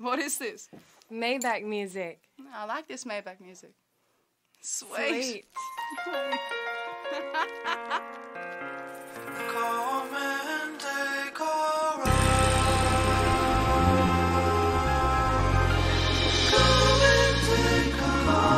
What is this? Maybach music. I like this Maybach music. Sweet. Come and take a ride. Come and take a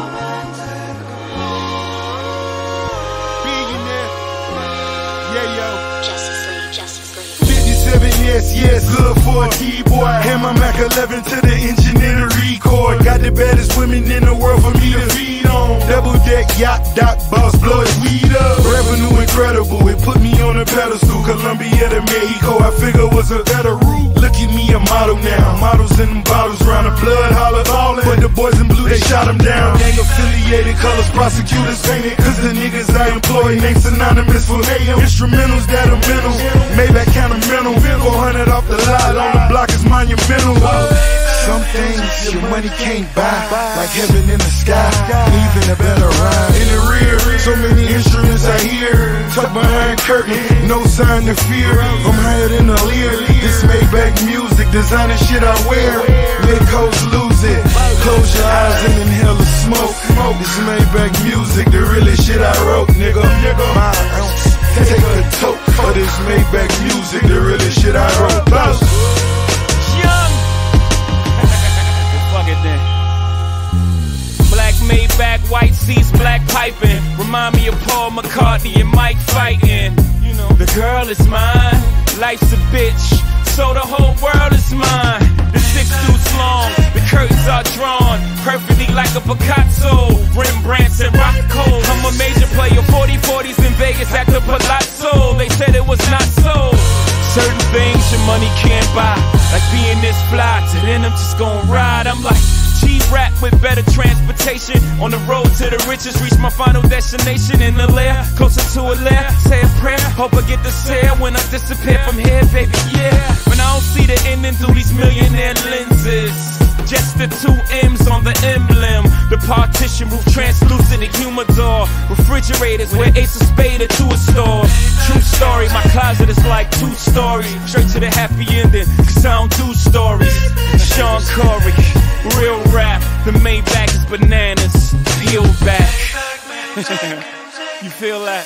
ride. Billionaire. Yeah, yo. Justice League, Justice League. 57, yes, good for a T-boy. Hand my Mac 11 to the engineer to record. Got the baddest women in the world for me to feed on. Double deck, yacht, dock, boss, blow his weed up. Revenue incredible, it put me on a pedestal. Colombia to Mexico, I figure was a better route. Look at me, a model now. Models in them bottles, round the blood, holler ballin'. But the boys in blue, they shot them down. Gang affiliated, colors, prosecutors painted. Cause the niggas I employ ain't synonymous for mayhem. Instrumentals that are mental, Maybach kinda mental. 400 off the lot, on the block is monumental. Some things your money can't buy, like heaven in the sky, even a better rhyme. In the rear, so many instruments I hear, tucked behind curtain, no sign of fear. I'm higher than a leer. This Maybach music, designer shit I wear, make hoes lose it. Close your eyes and inhale the smoke. This Maybach music, the realest shit I wrote, nigga. My ounce, take a toke of this Maybach music, the realest shit I wrote. Boss. Fuck it then. Black Maybach, white seats, black piping. Remind me of Paul McCartney and Mike fighting. You know, the girl is mine, life's a bitch, so the whole world is mine. The 6 dudes long, the curtains are drawn perfectly like a Picasso, Rembrandts and Rothko. I'm a major player, 40-40s in Vegas at the Palazzo. They said it was not so. Certain things your money can't buy, like being this fly, to then I'm just gon' ride. I'm like G-Rap with better transportation, on the road to the riches, reach my final destination in the lair, closer to a lair, say a prayer, hope I get the sale when I disappear from here, baby, yeah. When I don't see the ending through these millionaire lenses, just the 2 M's on the emblem. The partition roof translucent, the humidor. Refrigerators where Ace of Spade to a store. True story, my closet is like 2 stories. Straight to the happy ending, cause I don't do stories. Sean Corey, real rap. The Maybach is bananas, peel back. You feel that?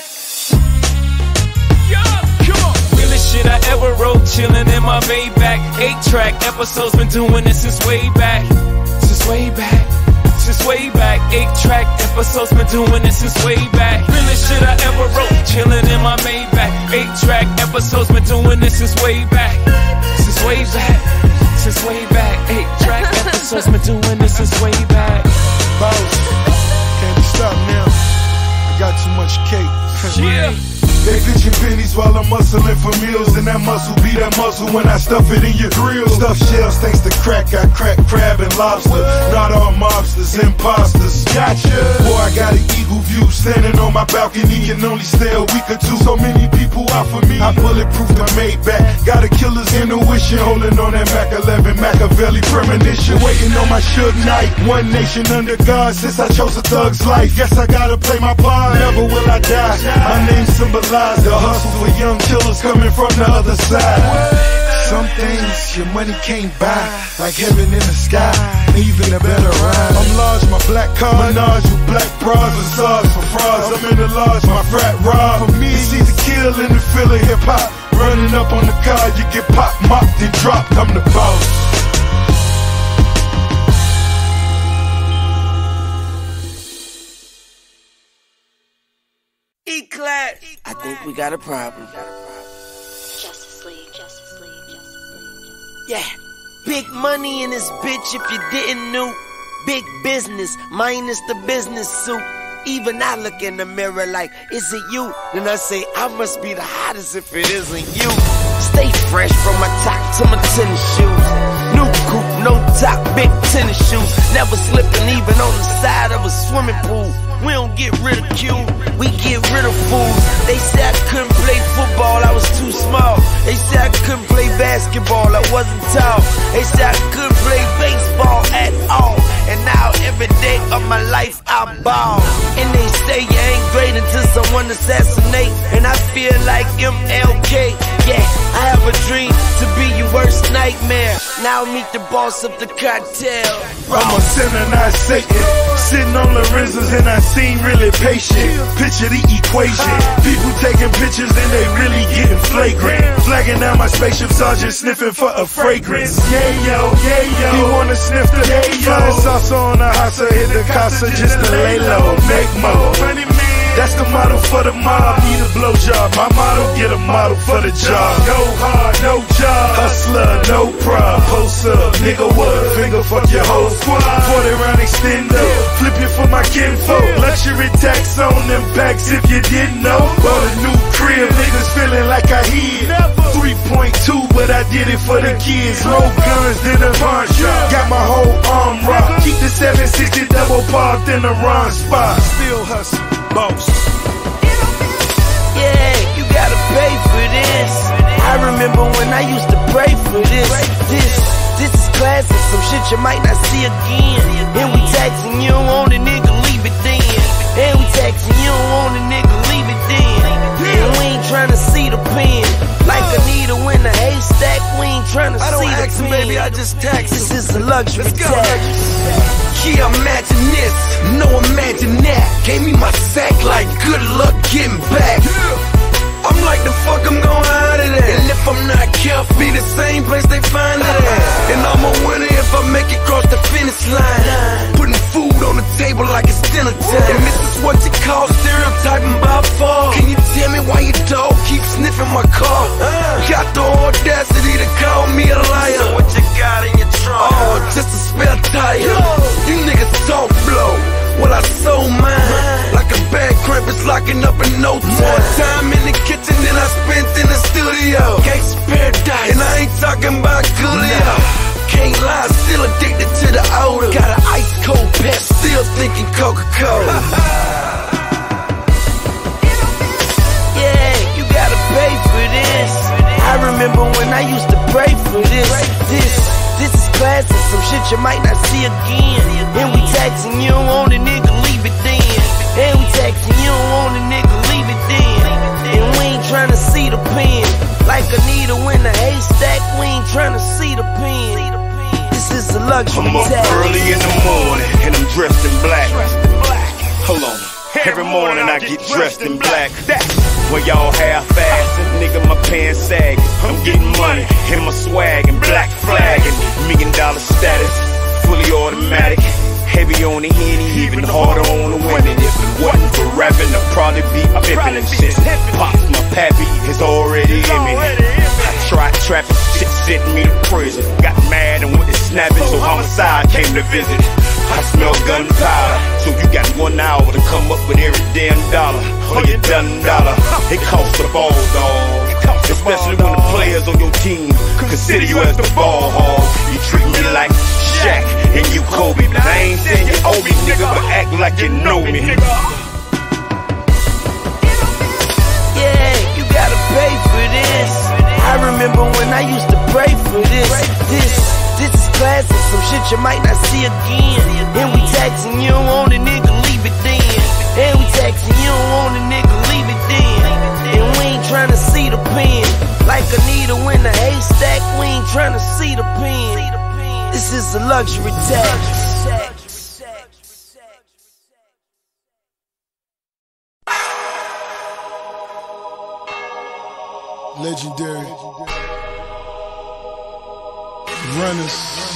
Realest shit I ever wrote, chillin' in my Maybach. 8-track episodes, been doing this since way back. Since way back. Since way back. 8-track episodes, been doing this since way back. Realest shit I ever wrote, chillin' in my Maybach. 8-track episodes, been doing this since way back. Since way back. Since way back. 8-track episodes, been doing this since way back. Boss, can't be stopped now. I got too much cake. Yeah. They pitching pennies while I'm muscling for meals, and that muscle be that muscle when I stuff it in your grill. Stuffed shells thanks to crack, I crack crab and lobster. Not all mobsters, imposters. Gotcha. Boy, I got an eagle view, standing on my balcony, can only stay a week or two. So many people out for me, I bulletproof the Maybach. Got a killer's intuition, holding on that Mac 11, Machiavelli premonition. Waiting on my Suge Knight, one nation under God since I chose a thug's life. Guess I gotta play my part, never will I die. My name symbolizes the hustle for young killers coming from the other side. Some things your money can't buy, like heaven in the sky, even a better rhyme. I'm large, my black car, menage with black bras and SARS for frauds. I'm in the lodge, my frat rob. For me, it's easy kill in the Philly hip hop. Running up on the car, you get popped, mopped, and dropped. I'm the boss. I think we got a problem. Justice League, Justice League, Justice League. Yeah, big money in this bitch if you didn't know. Big business minus the business suit. Even I look in the mirror like, is it you? Then I say, I must be the hottest if it isn't you. Stay fresh from my top to my tennis shoes. New coupe, no top, big tennis shoes. Never slipping even on the side of a swimming pool. We don't get ridiculed, we get rid of fools. They said I couldn't play football, I was too small. They said I couldn't play basketball, I wasn't tall. They said I couldn't play baseball at all. And now every day of my life I ball. And they say you ain't great until someone assassinate. And I feel like MLK, yeah, I have a dream to be your worst nightmare. Now meet the boss of the cartel. I'm a sinner, not Satan. Sitting on Lorenzo's and I seem really patient. Picture the equation. People taking pictures and they really getting flagrant. Flagging down my spaceship sergeant, sniffing for a fragrance. Yeah, yo, he wanna sniff the flying saucer on the house, hit the casa just to lay low, make more. That's the motto for the mob, need a blowjob. My motto, get a model for the job. Go hard, no job. Hustler, no prob. Post up, nigga what? Finger fuck your whole squad. 40 round extendo, flip it for my kinfolk. Luxury tax on them packs if you didn't know. Bought a new crib, niggas feeling like I hid. 3.2, but I did it for the kids. More guns than a pawn shop. Got my whole arm rocked. Keep the 760 double parked in the wrong spot. Still hustle. Boss. Yeah, you gotta pay for this. I remember when I used to pray for this. This is classic, some shit you might not see again. And we taxing you don't want a nigga, leave it then. And we taxing you don't want a nigga, leave it then. And we ain't tryna see the pen. Like a needle in a haystack, we ain't tryna see the pen. Baby, I just tax. This is a luxury tax. Yeah, imagine this, no imagine that. Gave me my sack like good luck getting back. I'm like the fuck I'm gon' hide it at. And if I'm not careful, be the same place they find it at. And I'm a winner if I make it cross the finish line. Putting food on the table like it's dinner time. And this is what you call stereotyping by far. Can you tell me why your dog keeps sniffing my car? Got the audacity to call me a liar. So what you got in your trunk? Oh, just a spare tire. You niggas talk blow. Well, I sold mine. Like a bad cramp, it's locking up in no time. More time in the kitchen than I spent in the studio. Gangsta paradise, and I ain't talking about Coolio. Can't lie, still addicted to the odor. Got an ice cold pet, still thinking Coca-Cola. Yeah, you gotta pay for this. I remember when I used to pray for this. This is classic, some shit you might not see again. And we taxing you don't want a nigga, leave it then. And we taxing you don't want a nigga, leave it then. And we ain't tryna see the pen. Like a needle in a haystack, we ain't tryna see the pen. This is a luxury I'm up tax. early in the morning and I'm dressed in black. Hold on. Every morning I get dressed in black. When y'all half-assing, nigga, my pants sagging. I'm getting money in my swag and black flagging. $1 million status, fully automatic. Heavy on the Henny, even harder on the women. If it wasn't for rapping, I'd probably be pimping and shit. Pops, my pappy is already in me. I tried trapping, shit sent me to prison. Got mad and went to snapping, so homicide came to visit. I smell gunpowder, so you got 1 hour to come up with every damn dollar. Or your done dollar, it costs a ball, dog. Especially when the players on your team consider you as the ball hog. You treat me like Shaq and you Kobe. I ain't saying you owe me, nigga, but act like you know me. Yeah, you gotta pay for this. I remember when I used to pray for this. This is classic, some shit you might not see again. And we taxing you don't want a nigga, leave it then. And we taxing you don't want a nigga, leave it then. And we ain't tryna see the pen. Like a needle in a haystack, we ain't tryna see the pen. This is a luxury tax. Legendary runners,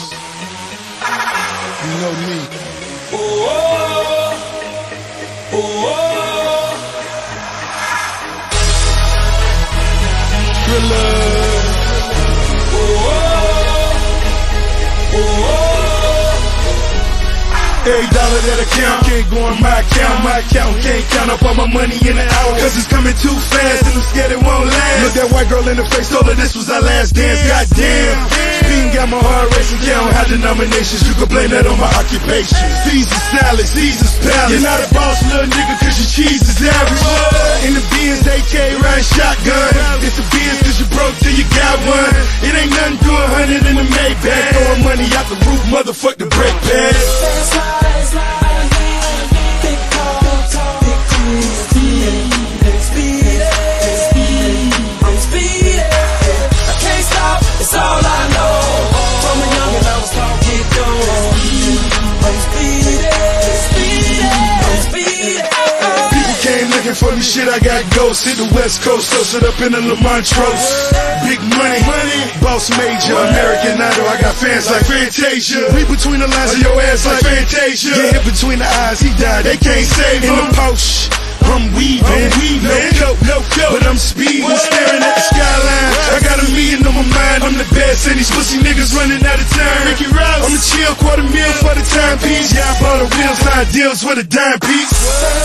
you know me. Every dollar that I count can't go in my account. My account can't count up all my money in an hour. Cause it's coming too fast and I'm scared it won't last. Look that white girl in the face, told her this was our last dance. Goddamn, speeding got my heart racing. Count high denominations, you can blame that on my occupation. Caesar salad, Caesar's palace. You're not a boss, little nigga, cause your cheese is average. In the Benz, AK riding shotgun. It's a Benz cause you broke till you got one. It ain't nothing to 100 in the Maybach. Throwing money out the roof, motherfuck the brake pads. It's all I know. From looking for me, shit, I got ghosts. Hit the West Coast, toast it up in the Lamontrose. Big money, boss major, American Idol. I got fans like Fantasia. Read between the lines of your ass like Fantasia. Get hit between the eyes, he died, they can't save him. In the Porsche, I'm weaving, no coat, but I'm speeding, staring at the skyline. I got a million on my mind, I'm the best, and these pussy niggas running out of time. Ricky Rouse, I'm a chill, $250,000 for the timepiece. Yeah, I bought a wheels, 9 deals for the dime piece.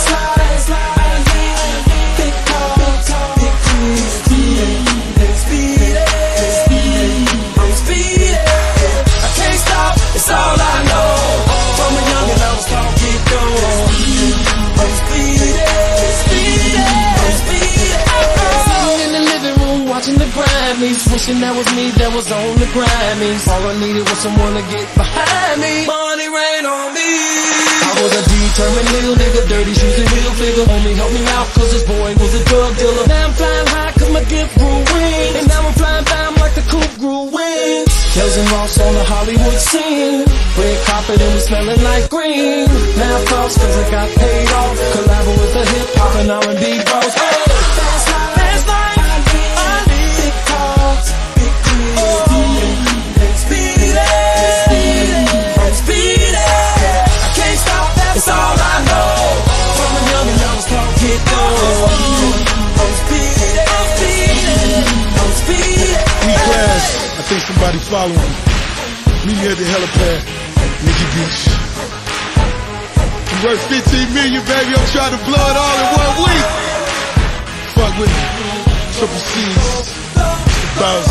It's all I know. From a youngin' I was taught to get going. I'm speeding. Sitting in the living room watching the Grammys, wishing that was me that was on the Grammys. All I needed was someone to get behind me. Money rain on me. I was a determined little nigga, dirty shoes and heel figure. Only helped me out cause this boy was a drug dealer. Now I'm flying high cause my gift grew wings, and now I'm flying down like the coupe grew wings. Kells and Ross on the Hollywood scene, red carpet and we smelling like green. Now I floss cause I got paid off, collabo with the hip hop and R&B bros. Fast life, big cars, big cribs, speeding, I'm speeding. I can't stop, that's all I know. From a youngin' I was taught to get going. I'm speeding. E-Class, I think somebody following me. Meet me at the helipad, Nikki Beach. I'm worth 15 million, baby. I'm trying to blow it all in 1 week. Fuck with me. Triple C's, the boss.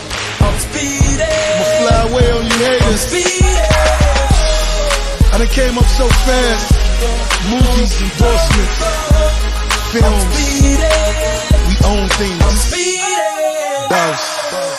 I'ma fly away on you haters. I done came up so fast. Movies, endorsements, films. We own things. Boss.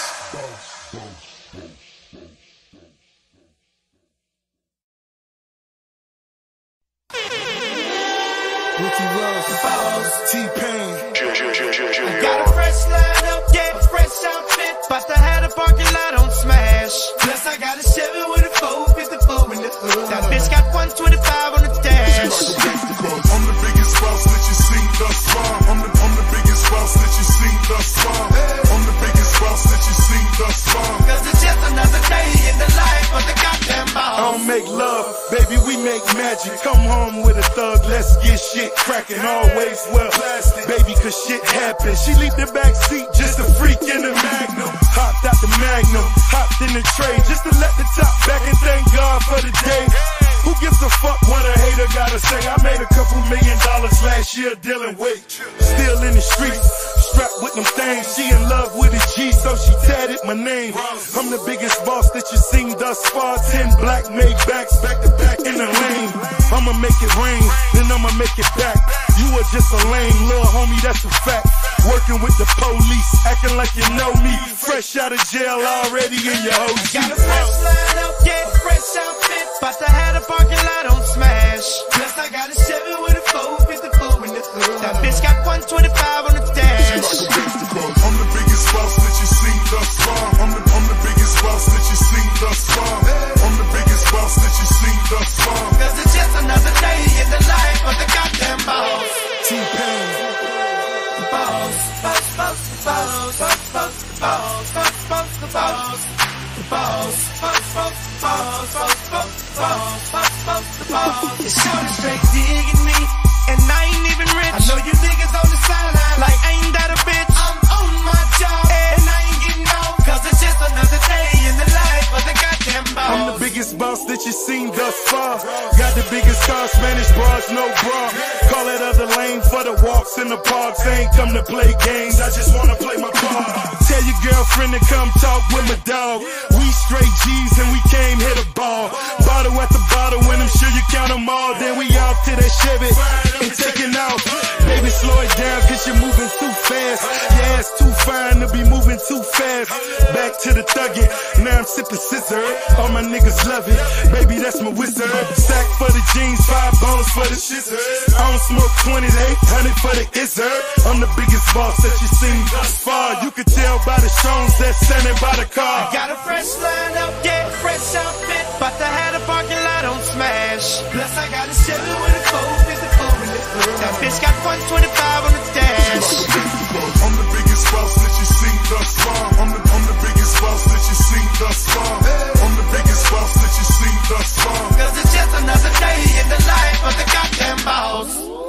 Ricky Ross, T-Pain. Got a fresh line up, yeah, fresh outfit. But I had a parking lot on smash. Plus I got a 7 with a 454 in the hood. That bitch got 125 on the dash. I'm the biggest boss that you seen thus far. I'm the biggest boss that you seen thus far. I'm the biggest boss that you seen thus far. Cause it's just another day in the life of the goddamn boss. I don't make love, baby, we make magic. Come home with a thug, let's get shit cracking. Always well plastic, baby, cause shit happens. She leave the back seat, just a freak in the Magnum. Hopped out the Magnum, hopped in the tray, just to let the top back and thank God for the day. Who gives a fuck what a hater gotta say? I made a couple $1 million last year dealing weight. Still in the streets, strapped with them things. She in love with a G, so she tatted my name. I'm the biggest boss that you seen thus far. 10 black made backs, back to back in the lane. I'ma make it rain, then I'ma make it back. You are just a lame little homie, that's a fact. Working with the police, acting like you know me. Fresh out of jail, already in your OG. Got a fresh line up, yeah, fresh outfit. But I had a parking lot on smash. Plus I got a 7 with a 454 in the hood. That bitch got 125 on the dash. I'm the biggest boss that you seen thus far. I'm the biggest boss that you seen thus far. I'm the biggest boss that you seen thus far. Cause it's just another day in the life of the goddamn boss. T-Pain. Boss, boss, boss, boss, boss, boss, boss, boss, boss, the boss. The boss, boss, boss, boss, boss, boss, boss, boss, boss, the boss. It's short and straight digging me, and I ain't even rich. I know you niggas on the sideline like ain't that a bitch. I'm on my job, and I ain't getting off, cause it's just another day in the life of the goddamn boss. I'm the biggest boss that you seen thus far. Got the biggest car, Spanish bras, no bra. Call it other lane for the walks in the parks. I ain't come to play games, I just wanna play my part. Tell your girlfriend to come talk with my dog. We straight G's and we came hit a ball. Bottle at the bottle, when I'm sure you count them all. Then we off to that Chevy and taking off. Baby, slow it down cause you're moving too fast. Your ass too fine to be moving too fast. Back to the thuggin', now I'm sipping scissor. All my niggas love it, baby, that's my wizard. Sack for the jeans, 5 bones for the scissors. I don't smoke 2800 for the izzard. I'm the biggest boss that you seen thus far. You can tell by the stones that's standing by the car. I got a fresh line up, yeah, fresh outfit. But I had a parking lot on smash. Plus I got a 7 with a 454 in the hood. That bitch bitch got 125 on the dash. I'm the biggest boss that you seen thus far. I'm the biggest boss that you seen thus far. I'm the biggest boss that you seen thus far. Cause it's just another day in the life of the goddamn boss.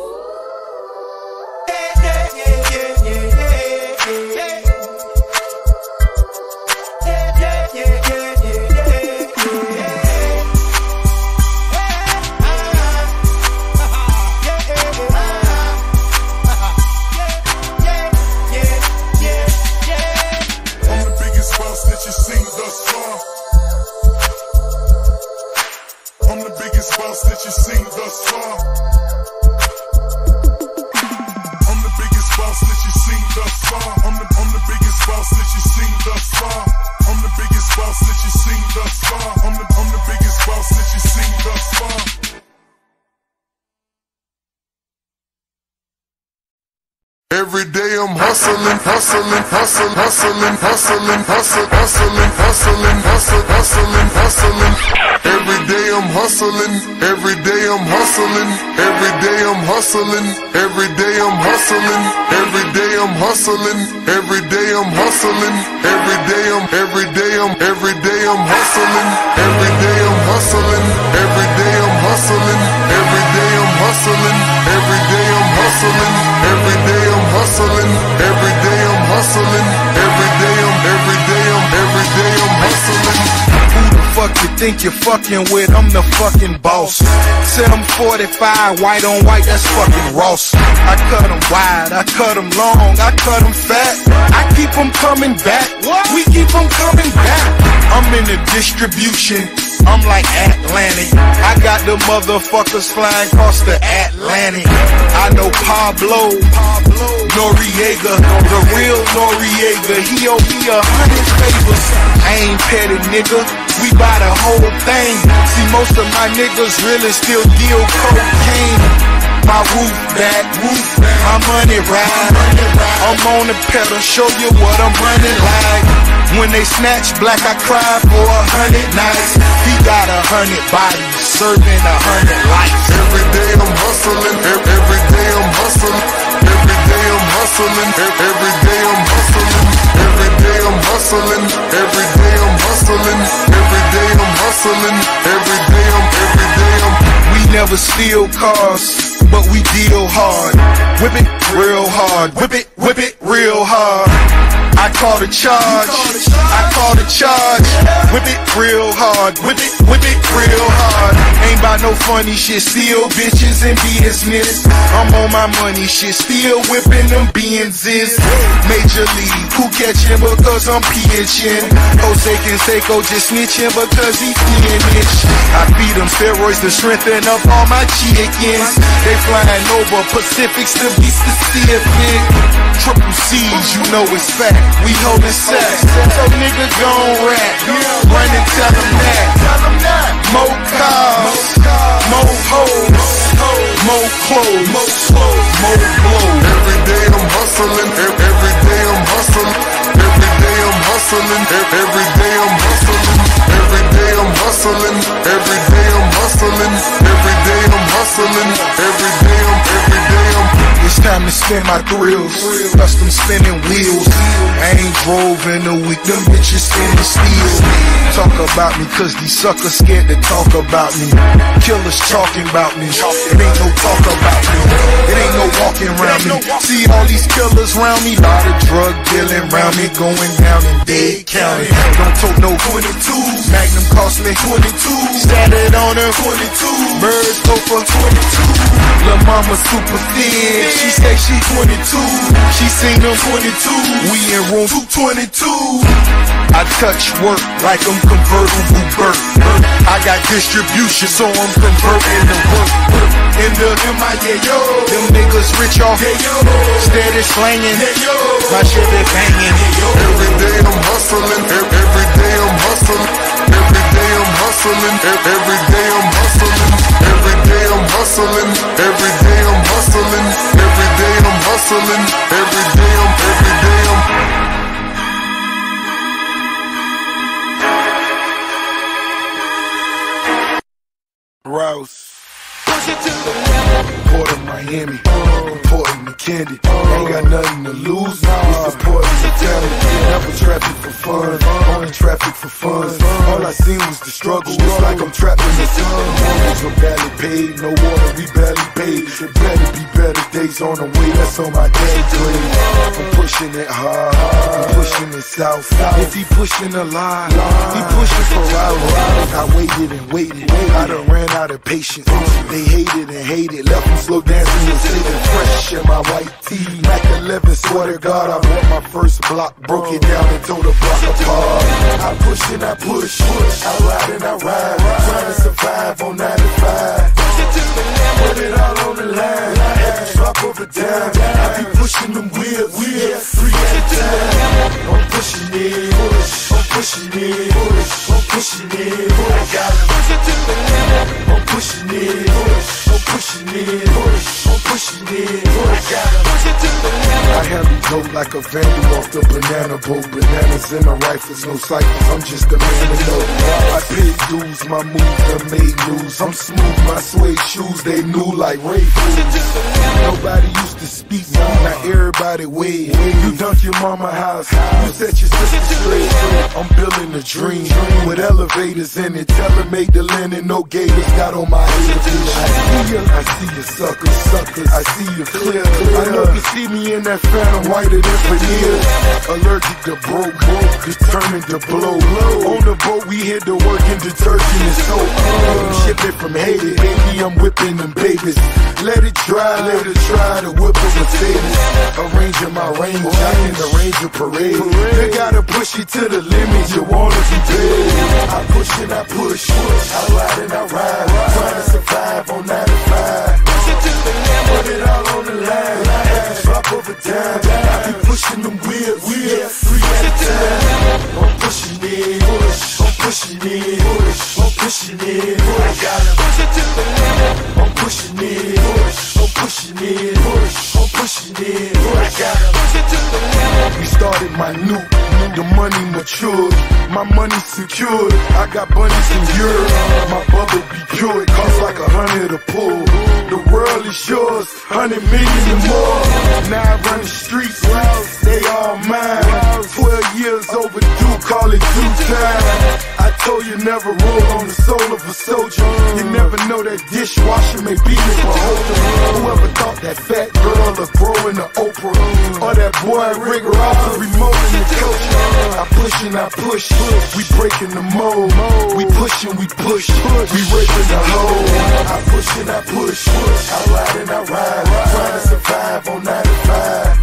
Every day I'm hustling, hustling, hustling, hustling, hustling, hustling, hustling, hustling, hustling, hustling, hustling. Every day I'm hustling, every day I'm hustling, every day I'm hustling, every day I'm hustling, every day I'm hustling, every day I'm hustling, every day I'm hustling, every day I'm hustling, every day I'm hustling, every day I'm hustling, every day I'm hustling, every day I'm hustling, every day I'm hustling, every day I'm hustling, every day I'm hustling. Who the fuck you think you're fucking with? I'm the fucking boss. Said I'm 45, white on white, that's fucking Ross. I cut them wide, I cut them long, I cut them fat. I keep them coming back, we keep them coming back. I'm in the distribution, I'm like Atlantic. I got the motherfuckers flying across the Atlantic. I know Pablo Noriega, the real Noriega. He owe me 100 favors. I ain't petty, nigga, we buy the whole thing. See, most of my niggas really still deal cocaine. My roof back, my money ride. I'm on the pedal, show you what I'm running like. When they snatch black, I cry for 100 nights. He got 100 bodies, serving 100 lives. Every day I'm hustling, every day I'm hustling, every day I'm hustling, every day I'm hustling, every day I'm hustling, every day I'm hustling, every day I'm hustling, every day I'm. We never steal cars, but we deal hard. Whip it real hard, whip it real hard. I call the charge, I call the charge. Whip it real hard, whip it real hard. Ain't about no funny shit, steal bitches and business. I'm on my money shit, still whipping them Benzes. Major League, who catching because I'm pitching? Jose Canseco just snitching because he finished. I feed them steroids to strengthen up all my chickens. They flying over Pacifics to be specific. Triple C's, you know it's fact. We holding sacks, so nigga gon' rap. Run and tell them that. More cars, more hoes, more clothes, more blows. Every day I'm hustling, every day I'm hustling, every day I'm hustling, every day I'm hustling, every day I'm hustling, every day I'm hustling, every day I'm hustling, every day I'm. It's time to spin my thrills, custom spinning wheels. I ain't drove in a week, them bitches spinning steel. Talk about me cause these suckers scared to talk about me. Killers talking about me, it ain't no talk about me. It ain't no walking around me. See all these killers round me, lot of drug dealing round me, going down in Dade County. Don't talk no 22s, Magnum cost me 22. Started on her 22, birds go for 22. Lil' mama super thin, she say she 22. She seen them 22, we in room 222. I touch work like I'm convertible bird. I got distribution, so I'm converting the work. In the MIA, yo, them niggas rich off, steady slanging, my shit be banging. Every day I'm hustling, every day I'm hustling, every day I'm hustling, every day I'm hustling, every day I'm hustling, every day I'm hustling, every day I'm hustling, every day I'm. Rouse. Port of Miami, important to Candy. Ain't got nothing to lose. It's important to family. Never traffic for fun, only traffic for fun. All I seen was the struggle. It's like I'm trapped in the sun. Mortgage are barely paid, no water we barely paid. There better be better days on the way. That's on my dad's grave. I'm pushing it hard, I'm pushing it south. If he pushing a lie, he pushing for hours. I waited and waited, I done ran out of patience. They hated and hated, left them slow dancing and sitting fresh in my white tee. Mac 11, swear to God, I bought my first block, broke it down and tore the block apart. I push and I push, I ride and I ride, trying to survive on 95. Put it all on the line, every drop of a dime. I be pushing them wheels, 3 at a time. I'm pushing it, I'm pushing it, I'm pushing it. I gotta push it to the limit. I'm pushing it, I'm pushing it, I'm pushing it. I gotta push it to the limit. I handle dope like a vandal off the banana boat. Bananas in the rifles, no cycles, I'm just a man to know. I paid dues, my moves done made news. I'm smooth, my suede shoes, they new like Ray Foods. Nobody used to speak, now everybody wave. You dunk your mama house, you set your sister straight. I'm building a dream with elevators in it. Tell her make the linen, no gators got on my head. I see you suckers, I see you clear. I know you see me in that phantom whiter than veneers. Allergic to broke, determined to blow. On the boat we hit the work in detergent and soap. Shipping from Haiti, baby I'm whipping them babies. Let it dry, let it try to whip a Mercedes. Arranging my range, I can arrange a parade. You gotta push it to the limit, you wanna be paid. I push and I push, I ride and I ride, trying to survive on 95. Put it all on the line, every drop of a dime. I be pushing them wheels, 3 at a time. I'm pushing it, I'm pushing it, I'm pushing it. I gotta push it to the limit. I'm pushing it, I'm pushing it, I'm pushing it. I gotta push it to the limit. We started minute, the money matured, my money secured. I got bunnies in Europe, my bubble be pure. It costs like 100 a pull. The world is yours, 100 million and more. Now I run the streets, they all mine. 12 years overdue, call it due time. I told you never roll on the soul of a soldier. You never know that dishwasher may be a beholder. Whoever thought that fat girl would grow into Oprah, or that boy rigger off the remote in the culture. I push and I push, we breaking the mold. We push and we push, we raping the hole. I push and I push, I ride and I ride, trying to survive on 95.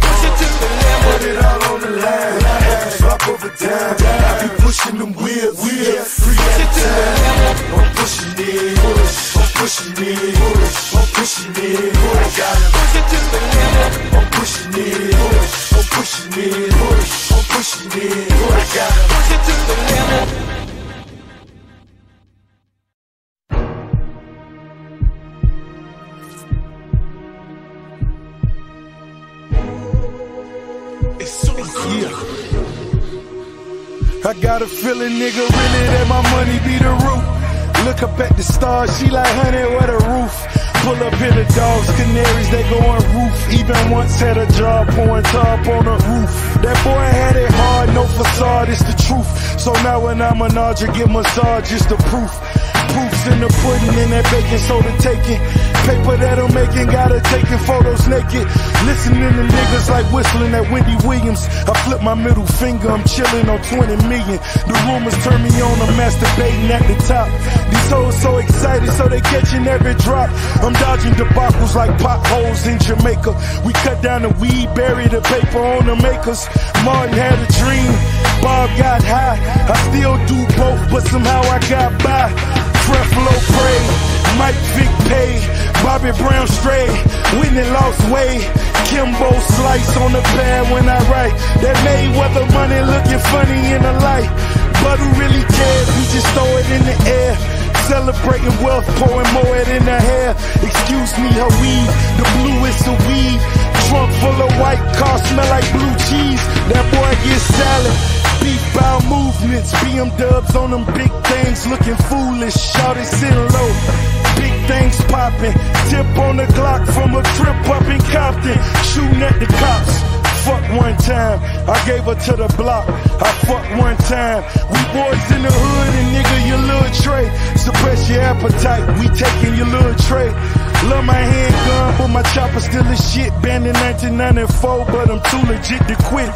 Put it all on the line, every drop of a dime. I be pushing them wheels, 3 at a time. I'm pushing it, I'm pushing it, I'm pushing it. I gotta push it to the limit. I'm pushing it, I'm pushing it, I'm pushing it. I gotta push it to the limit. I got a feeling, nigga, really that my money be the root. Look up at the stars, she like, honey, what a roof. Pull up in the dogs, canaries, they go on roof. Even once had a job pouring top on the roof. That boy had it hard, no facade, it's the truth. So now when I'm an archer, get massage, it's the proof. Proofs in the pudding and that baking soda taking. Paper that I'm making, gotta taking photos naked. Listening to niggas like whistling at Wendy Williams. I flip my middle finger, I'm chilling on 20 million. The rumors turn me on, I'm masturbating at the top. These hoes so excited, so they catching every drop. I'm dodging debacles like potholes in Jamaica. We cut down the weed, bury the paper on the makers. Martin had a dream, Bob got high. I still do both, but somehow I got by. Creflo Pray, Mike Vick Pay, Bobby Brown Stray, Whitney lost weight, Kimbo Slice on the pad when I write. That Mayweather money looking funny in the light. But who really cares? We just throw it in the air. Celebrating wealth, pouring more it in her hair. Excuse me, her weed, the bluest of weed. Trunk full of white cars, smell like blue cheese. That boy gets salad. Beef bow movements, BM dubs on them big things, looking foolish. Shout it, sit low. Big things things popping. Tip on the Glock from a trip up in Compton. Shooting at the cops. Fuck one time, I gave her to the block. I fucked one time. We boys in the hood and nigga, your little tray. Suppress your appetite, we taking your little tray. Love my handgun, but my chopper still a shit. Banned in 1994, but I'm too legit to quit.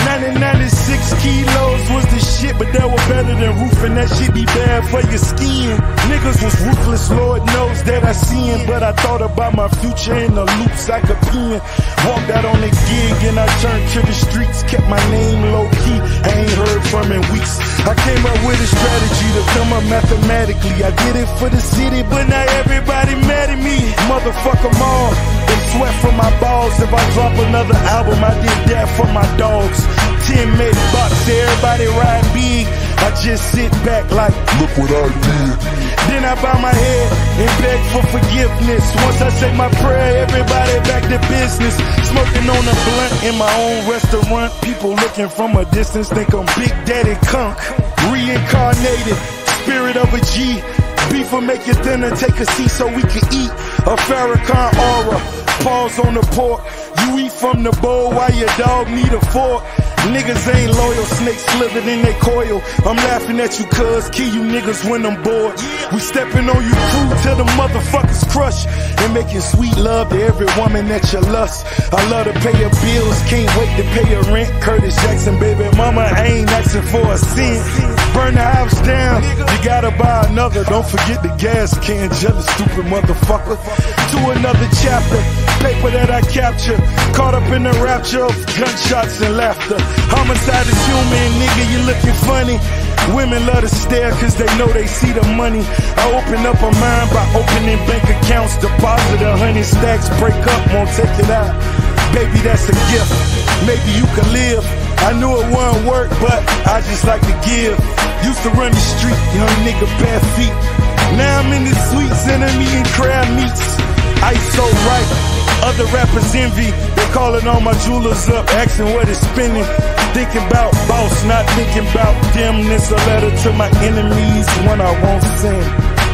1996 kilos was the shit, but that was better than roofing. That shit be bad for your skin. Niggas was ruthless, Lord knows that I seen. But I thought about my future in the loops I could pin. Walked out on the gig and I turned to the streets. Kept my name low key, I ain't heard from in weeks. I came up with a strategy to come up mathematically. I did it for the city, but not everybody mad at me. Motherfuck them all, they sweat from my balls. If I drop another album, I did that for my dogs. 10 made bucks, everybody ride big. I just sit back like, look what I did. Then I bow my head and beg for forgiveness. Once I say my prayer, everybody back to business. Smoking on a blunt in my own restaurant. People looking from a distance think I'm Big Daddy Kunk. Reincarnated, spirit of a G. Beef will make your dinner, take a seat so we can eat. A Farrakhan aura, pause on the pork. You eat from the bowl while your dog need a fork. Niggas ain't loyal, snakes slithered in they coil. I'm laughing at you cuz, kill you niggas when I'm bored. We stepping on you crew till the motherfuckers crush. And making sweet love to every woman that you lust. I love to pay your bills, can't wait to pay your rent. Curtis Jackson, baby mama, I ain't asking for a cent. Burn the house down, you gotta buy another. Don't forget the gas can, jealous stupid motherfucker. To another chapter, paper that I capture. Caught up in the rapture of gunshots and laughter. Homicide is human, nigga, you looking funny. Women love to stare cause they know they see the money. I open up a mind by opening bank accounts. Deposit 100 stacks, break up, won't take it out. Baby, that's a gift, maybe you can live. I knew it wouldn't work, but I just like to give. Used to run the street, young nigga, bare feet. Now I'm in the sweets and I'm eating crab meats. Ice so right, other rappers envy. They calling all my jewelers up, asking what it's spinning. Thinking about boss, not thinking about them. This a letter to my enemies, one I won't send.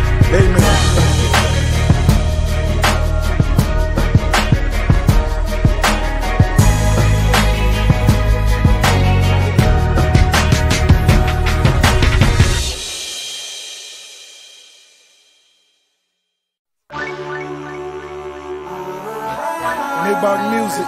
Amen. About music,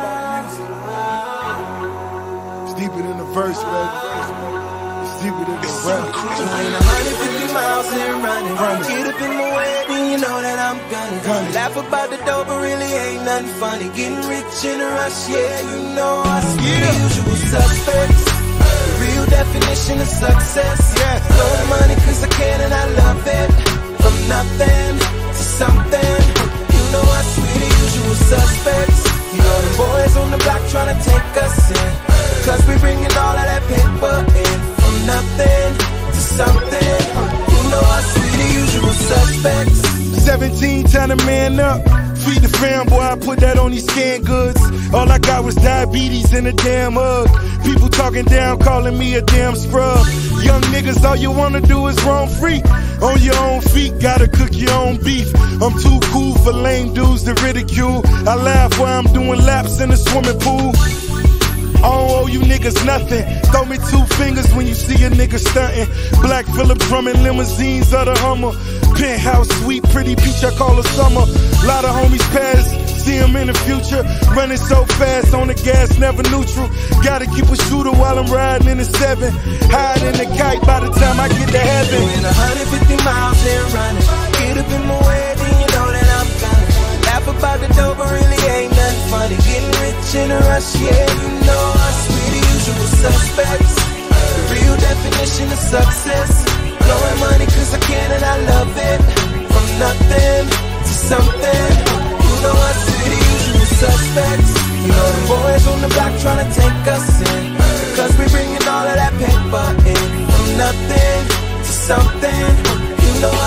it's deeper than the verse, baby. It's deeper than the rap. You ain't 150 miles and running. Get up in my way, then you know that I'm gonna laugh about the dope, but really ain't nothing funny. Getting rich in a rush, yeah, you know I see the usual suspects. The real definition of success. Blow the money cause I can and I love it. From nothing to something, you know I see the usual suspects. You know the boys on the block tryna take us in, cause we bringing all of that paper in. From nothing to something, you know I see the usual suspects. 17, time to man up. Feed the fam, boy, I put that on these canned goods. All I got was diabetes and a damn hug. People talking down, calling me a damn scrub. Young niggas, all you wanna do is roam free. On your own feet, gotta cook your own beef. I'm too cool for lame dudes to ridicule. I laugh while I'm doing laps in the swimming pool. I don't owe you niggas nothing. Throw me 2 fingers when you see a nigga stunting. Black Phillip drumming limousines of the Hummer. Penthouse suite, pretty beach, I call her summer. Lot of homies pass, see them in the future. Running so fast on the gas, never neutral. Gotta keep a shooter while I'm riding in the 7. Hiding the kite by the time I get to heaven. Doing 150 miles and running. Get up in my way, then you know that I'm gonna laugh about the dope, but really ain't nothing funny. Getting rich in a rush, yeah, you know I see the usual suspects. The real definition of success. Blowing money cause I can and I love it. From nothing to something, you know I see the usual suspects. You know the boys on the block tryna take us in, cause we bringing all of that paper in. From nothing to something, you know I see the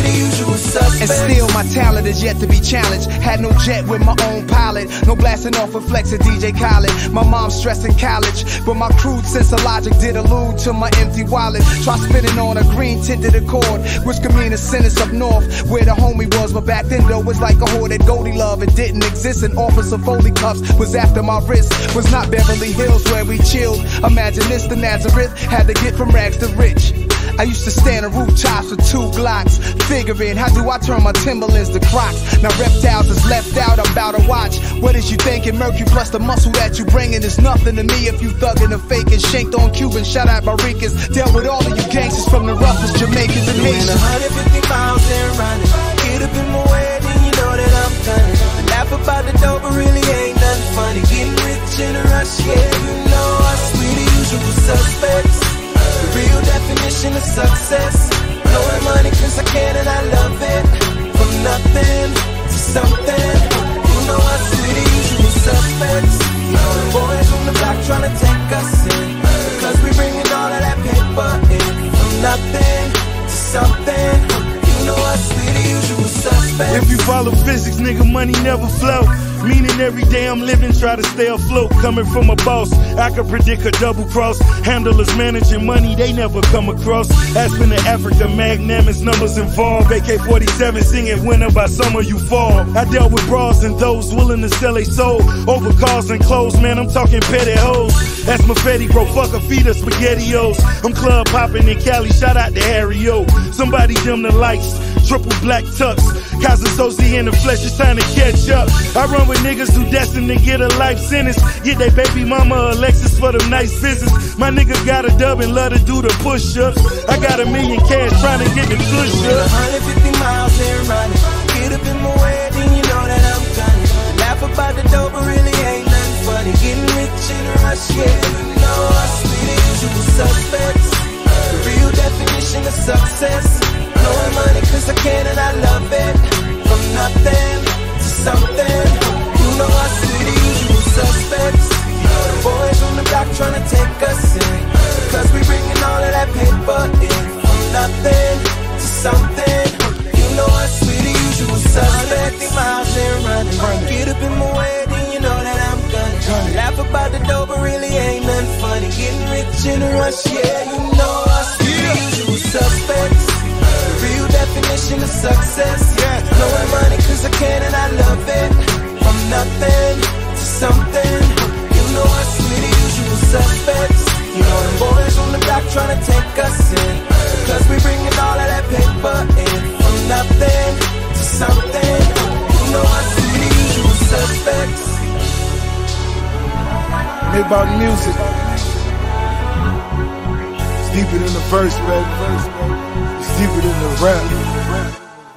the usual suspects. And still my talent is yet to be challenged. Had no jet with my own pilot, no blasting off with Flex or DJ Khaled. My mom stressed in college, but my crude sense of logic did allude to my empty wallet. Try spinning on a green tinted Accord, which could mean a sentence up north where the homie was. But back then though, was like a whore that Goldie love. It didn't exist. An office of Foley cuffs was after my wrist. Was not Beverly Hills where we chilled. Imagine this, the Nazareth had to get from rags to rich. I used to stand on rooftops with 2 Glocks, figuring how do I turn my Timberlands to Crocs. Now reptiles is left out, I'm about to watch. What is you thinking? Mercury plus the muscle that you bringing is nothing to me if you thugging and faking. Shanked on Cubans, shout out Maricas. Dealt with all of you gangsters from the roughest Jamaicans and Haitians. 150 miles and running. Get up in my way, then you know that I'm gunning. I laugh about the dope, but really ain't nothing funny. Getting rich in a rush, yeah, you know us. We the usual suspects. The real definition of success. Blowing money cause I can and I love it. From nothing to something. You know us, we the usual suspects. You know the boys on the block trying to take us in. Cause we bringing all of that paper in. From nothing to something. You know us, we the usual suspects. If you follow physics, nigga, money never flow. Meaning every day I'm living, try to stay afloat. Coming from a boss, I can predict a double cross. Handlers managing money, they never come across. Aspen to Africa, magnanimous numbers involved. AK-47 singing winter by summer you fall. I dealt with bras and those willing to sell a soul. Over cars and clothes, man, I'm talking petty hoes. That's my Fetty, bro, fuck a feed of SpaghettiOs. I'm club popping in Cali, shout out to Harry O. Somebody dim the lights, triple black tux. Kazasozi in the flesh is time to catch up. I run with niggas who destined to get a life sentence. Get they baby mama a Lexus for them nice visits. My nigga got a dub and love to do the push-ups. I got $1 million cash trying to get the push-ups. 150 miles and running. Get up in my way, then you know that I'm gunning. Laugh about the dope, but really ain't nothing funny. Getting rich in a rush, yeah, you know us. We the usual suspects. The real definition of success. Blowing money cause I can and I love it. From nothing to something. You know us, we the usual suspects. You know the boys on the block trying to take us in. Cause we bringing all of that paper in. From nothing to something. You know us, we the usual suspects. 150 miles and running. Get up in my way, then you know that I'm gunning. Laugh about the dope, but really ain't nothing funny. Getting rich in a rush, yeah, you know us, we the usual suspects. Real definition of success. Blowing money cause I can and I love it. From nothing to something. You know us, we the usual suspects. You know them boys on the block trying to take us in. Cause we bringing all of that paper in. From nothing to something. You know us, we the usual suspects. They about music. It's deeper than the verse, baby. Deeper than the rap.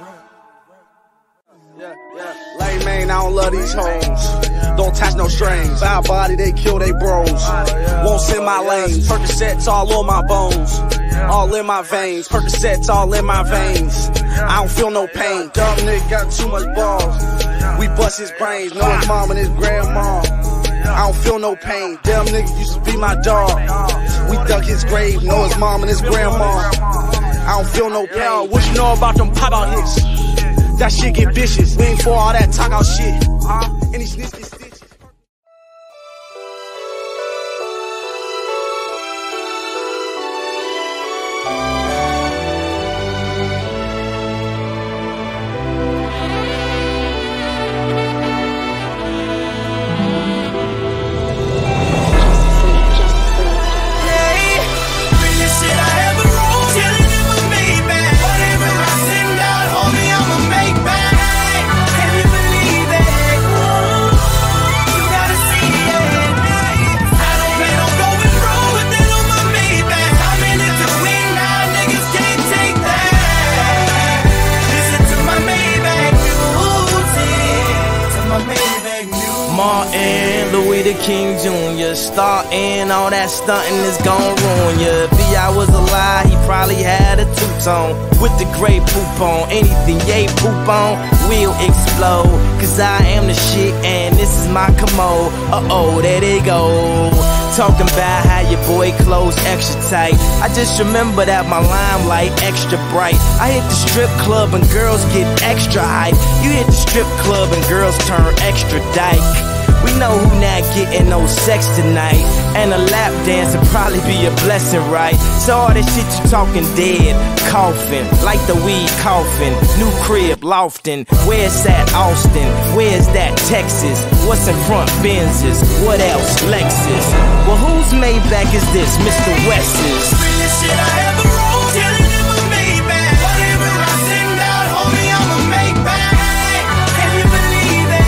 Lame man, I don't love these hoes. Don't touch no strings. Foul body, they kill they bros. Won't send my lanes. Percocets all on my bones. All in my veins. Percocets all in my veins. I don't feel no pain. Dumb nigga got too much balls. We bust his brains. Know his mom and his grandma. I don't feel no pain. Damn nigga used to be my dog. We dug his grave. Know his mom and his grandma. I don't feel no pain. Yo, what you know about them pop out hits? That shit get vicious. We ain't for all that talk out shit. Any snitches. Martin, Louis the King Jr. Starting, all that stunting is gon' ruin ya. If I was alive, he probably had a two-tone with the gray poop on. Anything yay poop on will explode. Cause I am the shit and this is my commode. Uh-oh, there they go. talking about how your boy clothes extra tight. I just remember that my limelight extra bright. I hit the strip club and girls get extra hype. You hit the strip club and girls turn extra dyke. We know who not getting no sex tonight, and a lap dance would probably be a blessing, right? So all that shit you talking dead, coughing, like the weed coughing. New crib, lofting, where's that Austin? Where's that Texas? What's in front, Benz's? What else, Lexus? Well, whose Maybach is this? Mr. West's. Realest shit I ever wrote, telling him a Maybach. Whatever I send out, homie, I'ma make back. Can you believe it?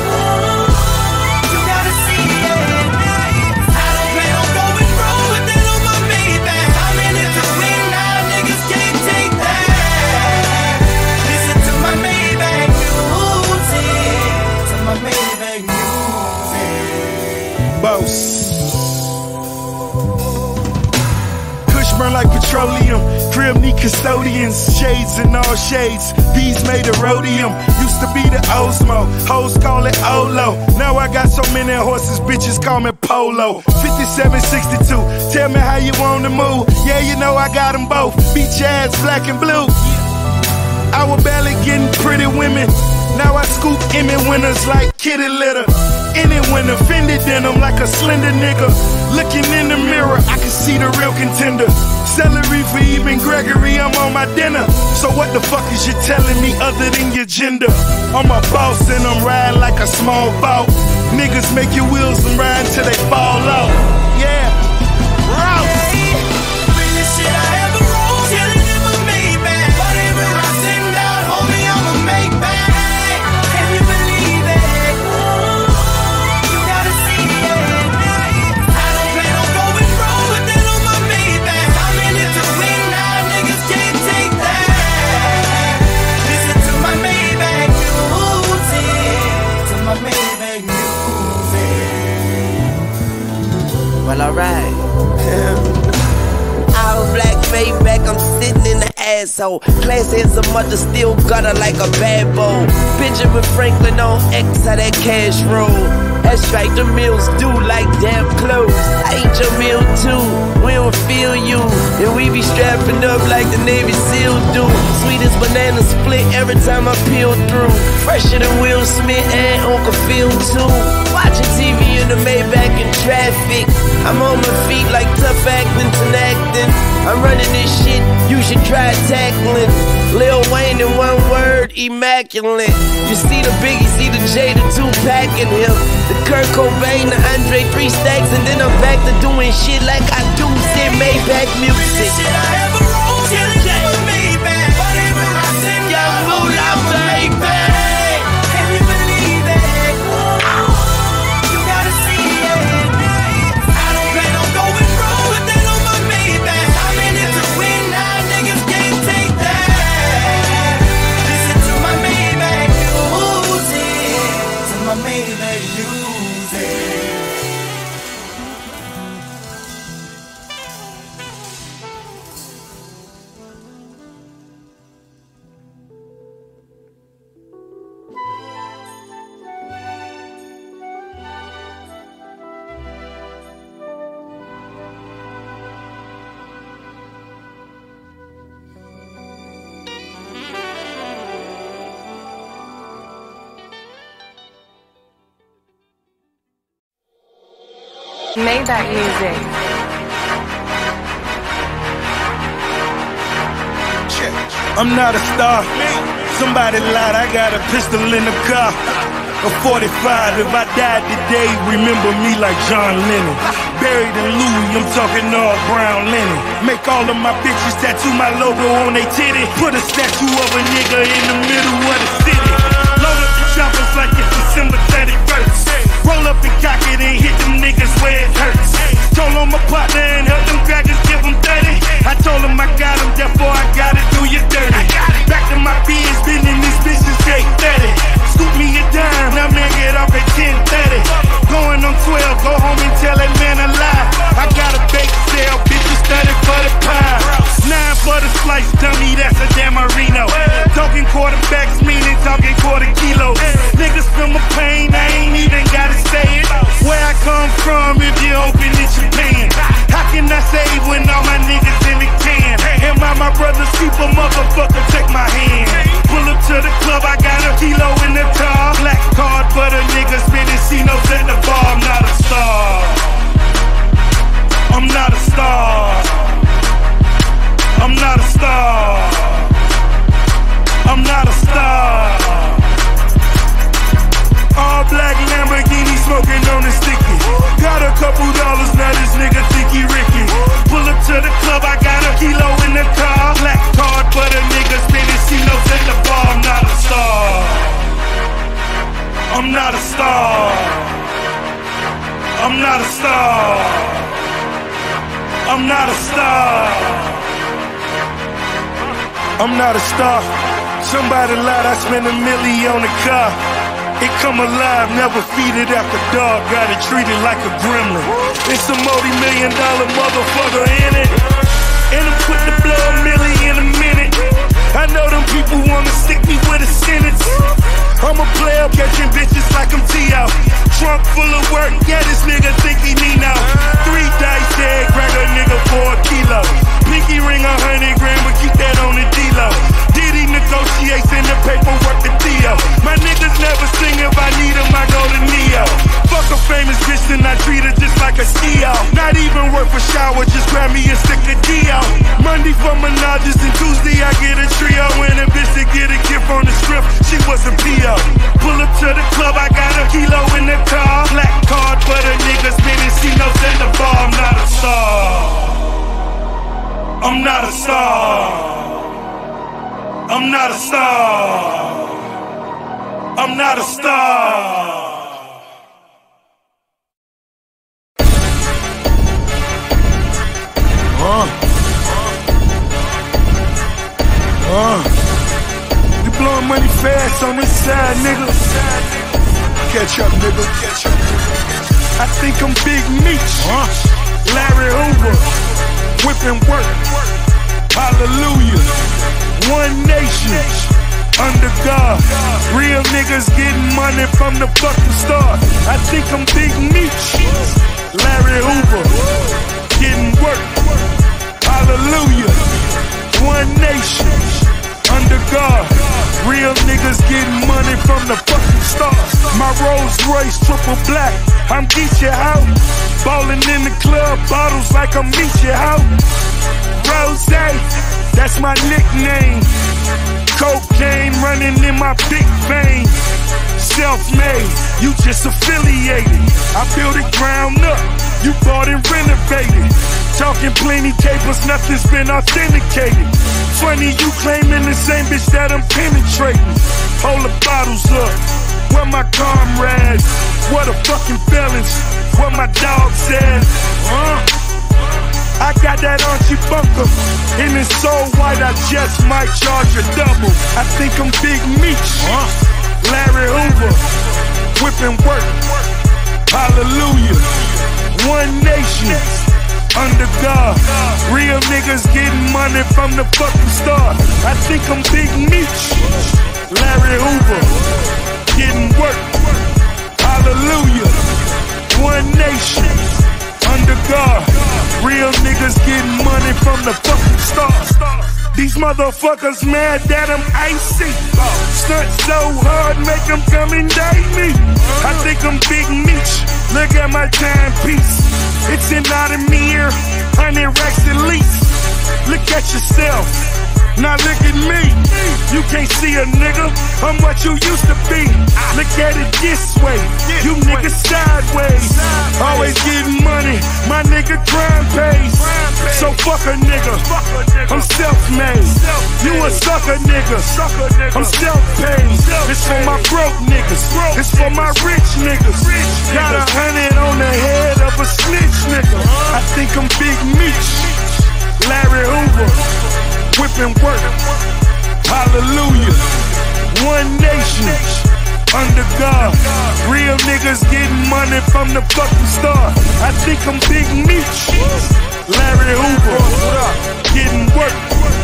Kush burn like petroleum. Crib need custodians. Shades in all shades. Bees made of rhodium. Used to be the Osmo. Hoes call it Olo. Now I got so many horses, bitches call me Polo. 5762. Tell me how you wanna move. Yeah, you know I got them both. Beach ass, black and blue. I was barely getting pretty women. Now I scoop Emmy winners like kitty litter. Anyone offended in them like a slender nigga. Looking in the mirror, I can see the real contender. Celery for even Gregory, I'm on my dinner. So what the fuck is you telling me other than your gender? I'm a boss and I'm riding like a small boat. Niggas make your wheels and ride till they fall off. Yeah, Rouse. Realest shit I ever wrote, telling him a Maybach. Whatever I send out, homie, I'ma make back. Can you believe it? You gotta see it. I don't plan on going wrong with that on my Maybach. I'm in it to win now, niggas can't take that. Listen to my Maybach music. To my Maybach music. Well, alright. All black Maybach, I'm sitting in the asshole. Classy as a mother, still gutter like a bad boy. Benjamin Franklin on X, how that cash roll. That's right, the meals do like damn clothes. I eat your meal too, we don't feel you. And we be strapping up like the Navy SEAL do. Sweet as banana split every time I peel through. Fresher than Will Smith and Uncle Phil too. Watching TV in the Maybach in traffic. I'm on my feet like tough acting to acting. I'm running this shit, you should try tackling. Lil Wayne in one word, immaculate. You see the Biggie, see the J, the Tupac in him. The Kurt Cobain, the Andre, 3 stacks, and then I'm back to doing shit like I do. Said Maybach music. Shit I ever wrote, telling you a Maybach. Whatever I send out, homie, I'ma make back. Can you believe it? You gotta see it. I don't plan on going wrong with that on my Maybach. I'm in it to win now, niggas can't take that. Listen to my Maybach music. To my Maybach music. Maybach music. I'm not a star. Somebody lied, I got a pistol in the car. A 45, if I died today, remember me like John Lennon. Buried in Louis, I'm talking all brown linen. Make all of my bitches tattoo my logo on they titty. Put a statue of a nigga in the middle of the city. Load up the choppers like it's December 31st. Roll up and cock it and hit them niggas where it hurts. Told on my partner and help them crackers give them 30. I told him I got him, therefore I gotta do you dirty. Back to my biz, been in this business 8:30. Scoop me a dime, now man get off at 10:30. Going on 12, go home and tell that man a lie. I got a bake sale, bitches 30 for the pie. 9 for the slice, dummy, that's a damn Marino. Talking quarterbacks, meaning talking quarter kilos. Niggas feel my pain, I ain't even gotta say it. Where I come from, if you open it, you I'm not a star. Somebody lied, I spent $1 million on a car. It come alive, never feed it after dark. Got it treated like a gremlin. It's a multi-million-dollar motherfucker in it. And I'm quick to blow $1 million in a minute. I know them people wanna stick me with a sentence. I'm a player catching bitches like I'm T.O. Trunk full of work, yeah, this nigga think he me now. 3 dice dead, crack a nigga for a kilo. Pinky ring 100 grand, but keep that on the D-Lo. Diddy negotiates in the paperwork to Theo. My niggas never sing, if I need them, I go to Neo. Fuck a famous bitch, then I treat her just like a CEO. Not even worth a shower, just grab me a stick of Dio. Monday for Menages and Tuesday I get a trio. And a bitch to get a gift on the strip, she was a P.O. Pull up to the club, I got a kilo in the car. Black card for the niggas, spinning C-notes in the bar. I'm not a star. I'm not a star. I'm not a star. I'm not a star. You blowing money fast on this side, nigga. Catch up, nigga. Catch up. I think I'm Big Meech. Larry Hoover. Whipping work. Hallelujah. One nation. Under God. Real niggas getting money from the fucking start. I think I'm Big Meech. Larry Hoover. Getting work. Hallelujah. One nation. Under God. Real niggas getting money from the fucking start. My Rolls Royce triple black. I'm Geechee out. Ballin' in the club, bottles like I'm Meechee out. Rose, that's my nickname. Cocaine running in my big vein. Self-made, you just affiliated. I built it ground up, you bought and renovated. Talking plenty capers, nothing's been authenticated. Funny you claiming the same bitch that I'm penetrating. Hold the bottles up, where my comrades? What a fucking felons, what my dog said. I got that Archie Bunker, and it's so white I just might charge a double. I think I'm Big Meech, Larry Hoover, whipping work. Hallelujah, one nation. Under God, real niggas getting money from the fucking start. I think I'm Big Meech, Larry Hoover, getting work. Hallelujah, one nation. Under God, real niggas getting money from the fucking start. These motherfuckers mad that I'm icy. Stunt so hard, make them come and date me. I think I'm Big Meech, look at my timepiece. It's an Audemars, 100 racks at least. Look at yourself, now look at me. You can't see a nigga, I'm what you used to be. Look at it this way, you niggas sideways. Always getting money, my nigga crime pays. So fuck a nigga, I'm self-made. You a sucker nigga, I'm self-paid. It's for my broke niggas, it's for my rich niggas. Got 100 on the head of a snitch nigga. I think I'm Big Meech, Larry Hoover, whipping work. Hallelujah, one nation. Under God, real niggas getting money from the fucking start. I think I'm Big Meech, Larry Hoover, getting work.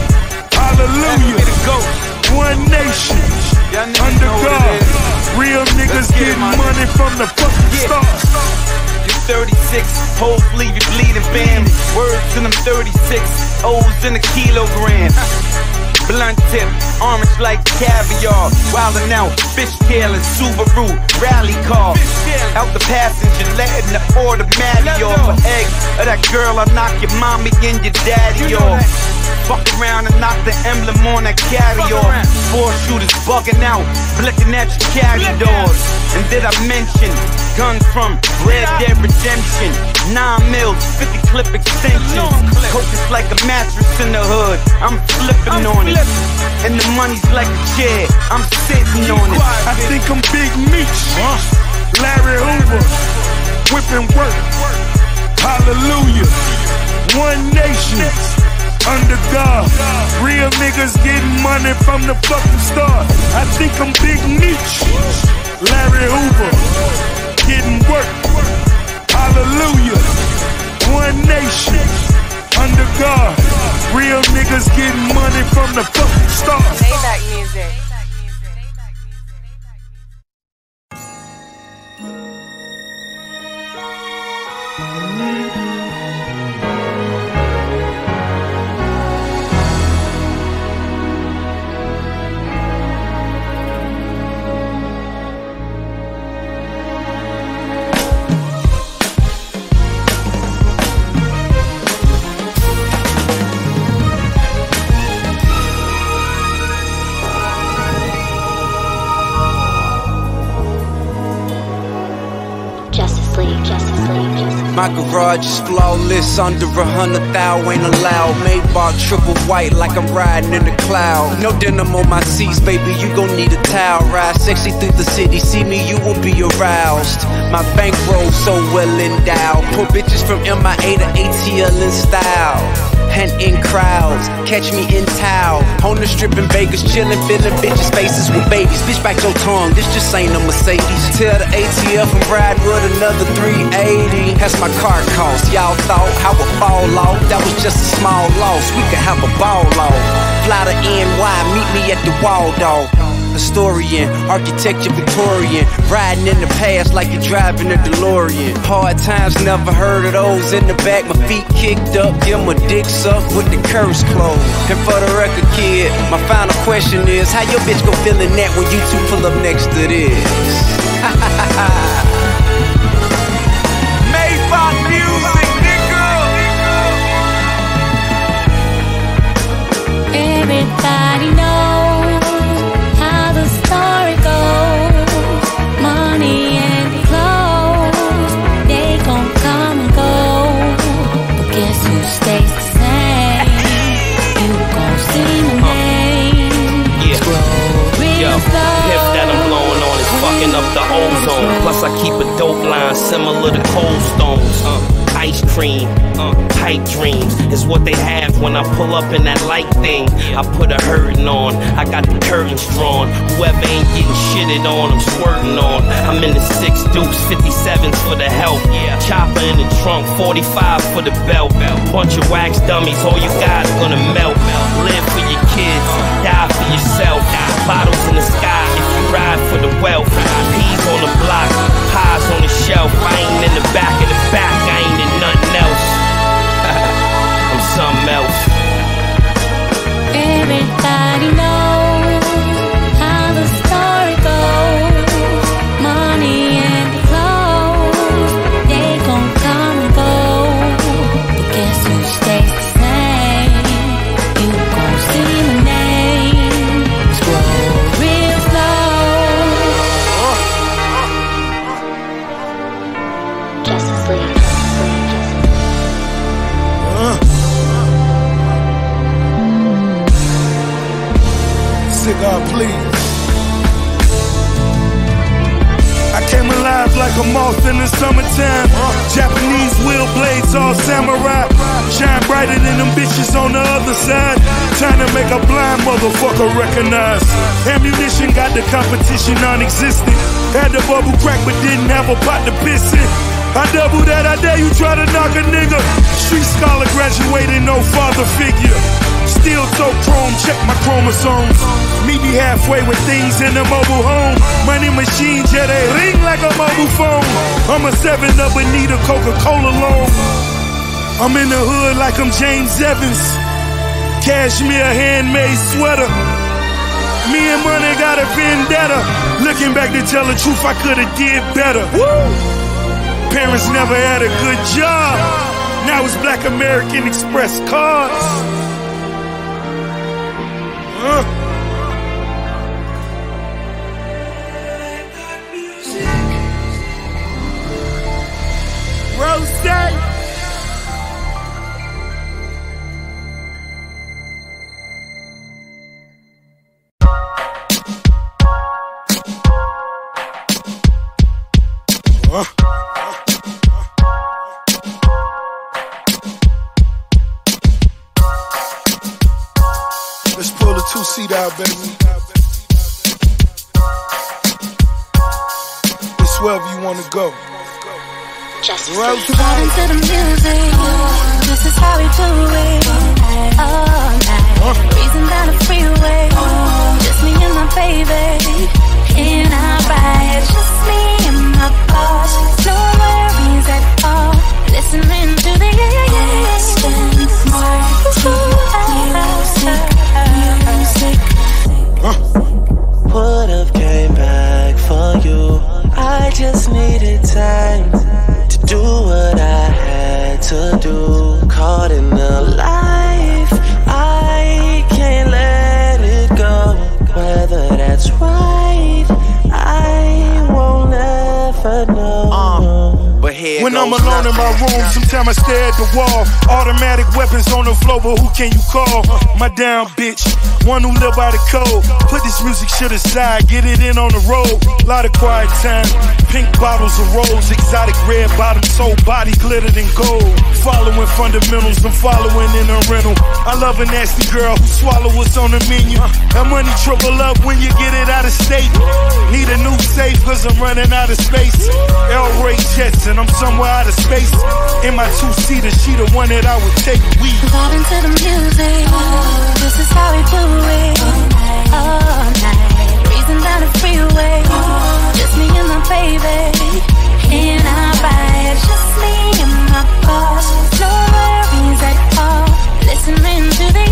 Hallelujah, one nation. Under God, real niggas getting money from the fucking start. You 36, hopefully you bleeding bam. Words to them 36, O's in a kilogram. Blunt tip, orange like caviar. Wildin' out, fishtail and Subaru rally car. Out the passenger, letting the automatic off. An egg of that girl, I knock your mommy and your daddy off. Fuck around and knock the emblem on that carry off. 4 shooters bugging out, flicking at your carry doors. And did I mention guns from Red Dead Redemption? 9 mils, 50 clip extensions. Coke is like a mattress in the hood, I'm flipping on it. And the money's like a chair, I'm sitting on it. I think I'm Big Meech, Larry Hoover, whipping work. Hallelujah, one nation. under God. Real niggas getting money from the fucking start. I think I'm Big Meech, Larry Hoover, getting work. Hallelujah. One nation, under God. Real niggas getting money from the fucking start. Maybach music. My garage is flawless, under 100,000 ain't allowed. Maybach triple white like I'm riding in the cloud. No denim on my seats, baby, you gon' need a towel. Ride sexy through the city, see me, you will be aroused. My bankroll so well endowed. Pull bitches from MIA to ATL in style. And in crowds, catch me in towel. On the strip in Vegas, chillin', filling bitches' faces with babies. Bitch, back your tongue, this just ain't a Mercedes. Tell the ATF I'm riding with another 380. That's my car cost. Y'all thought I would fall off, that was just a small loss. We could have a ball off. Fly to NY, meet me at the Waldorf. Historian, architecture Victorian, riding in the past like you're driving a DeLorean. Hard times, never heard of those in the back. My feet kicked up, give my dick sucked with the curse closed. And for the record, kid, my final question is, how your bitch gon' feel in that when you two pull up next to this? Maybach music, nigga. Everybody knows how the story goes. Money and clothes, they gon' come and go. But guess who stays the same? You gon' see my name. Yo, if that I'm blowing on is fucking up the ozone. Plus I keep a dope line similar to Cold Stones. Ice cream, tight dreams is what they have when I pull up in that light thing. I put a hurtin' on, I got the curtains drawn. Whoever ain't getting shitted on, I'm squirting on. I'm in the 6 Dukes, 57s for the help. Chopper in the trunk, 45 for the belt. Bunch of wax dummies, all you guys gonna melt. Live for your kids, die for yourself. Bottles in the sky if you ride for the wealth. Peas on the block, pies on the shelf. I ain't in the back of the back, I ain't in nothing else. I'm something else. Everybody knows how the story goes. Money and clothes, they gon' come and go. But guess who stays the same? You gon' see my name. Scroll real slow. Justice League. Cigar, please. I came alive like a moth in the summertime. Japanese wheel blades, all samurai. Shine brighter than them bitches on the other side. Trying to make a blind motherfucker recognize. Ammunition got the competition non-existent. Had the bubble crack but didn't have a pot to piss in. I double that, I dare you try to knock a nigga. Street scholar graduated, no father figure. Steel toe chrome, check my chromosomes. Meet me halfway with things in the mobile home. Money machines, yeah, they ring like a mobile phone. I'm a 7-up but need a Coca-Cola loan. I'm in the hood like I'm James Evans. Cashmere handmade sweater. Me and money got a vendetta. Looking back to tell the truth, I could've did better. Woo! Parents never had a good job. Now it's Black American Express cards. Rose. baby. It's wherever you wanna go. Just right into the music. This is how we do it. All night. Breezing down the freeway. Just me and my baby. In our ride. Just me and my boss. No worries at all. Listening to the music. Would've came back for you. I just needed time to do what I had to do. Caught in the life, I can't let it go. Whether that's right, I won't ever know. But here when goes I'm alone in my room, sometimes I stare at the wall. Automatic weapons on the floor, but who can you call? My down bitch, one who live by the code. Put this music shit aside, get it in on the road. Lot of quiet time, pink bottles of rose, exotic red bottoms, whole body glittered in gold. Following fundamentals, I'm following in a rental. I love a nasty girl who swallow what's on the menu. That money triple up when you get it out of state. Need a new safe cause I'm running out of space. El Ray Jetson, I'm somewhere out of space. In my two-seater, she the one that I would take. We vibe into the music. This is how we do it. All night. Breezing down the freeway. Just me and my baby. In our ride. Just me and my boss. No worries at all. Listening to the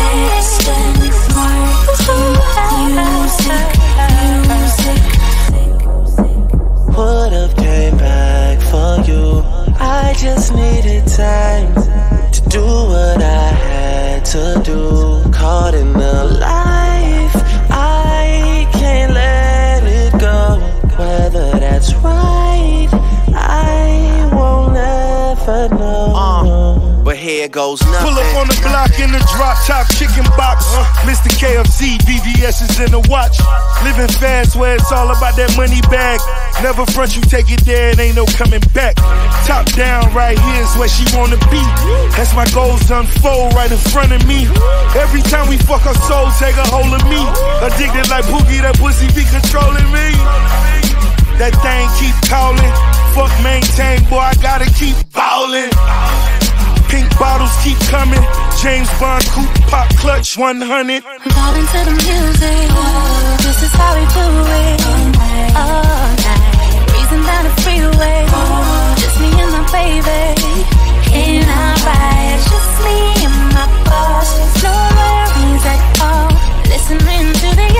music. Would've came back for you. I just needed time to do what I had to do. Caught in the life, I can't let it go. Whether that's right, I won't ever know. But here goes nothing. Pull up on the block in the drop top chicken box. Mr. KFC, VVS is in the watch. Living fast where it's all about that money bag. Never front, you take it there, it ain't no coming back. Top down, right here's where she wanna be. That's my goals unfold right in front of me. Every time we fuck her soul, take a hold of me. Addicted like Boogie, that pussy be controlling me. That thing keep calling. Fuck maintain, boy, I gotta keep ballin'. Pink bottles keep coming. James Bond coupe, pop clutch 100. Vibe into the music. This is how we do it. All night. Breezing down the freeway. Just me and my baby. In our ride. Just me and my boss. No worries at all. Listening to the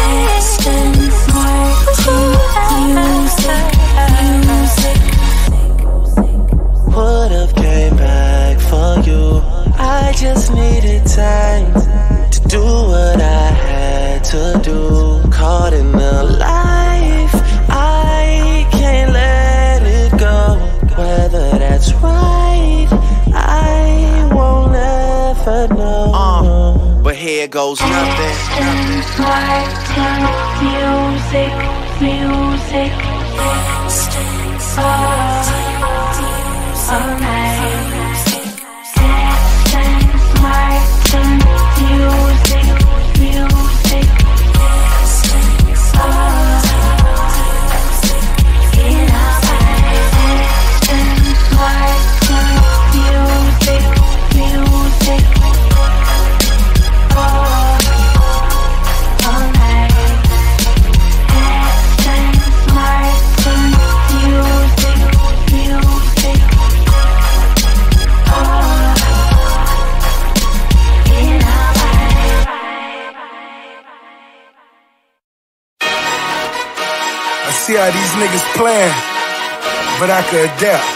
music. Would've came back for you. I just needed time to do what I had to do. Caught in the life, I can't let it go. Whether that's right, I won't ever know. But here goes nothing. Music. All night. See how these niggas playing, but I could adapt.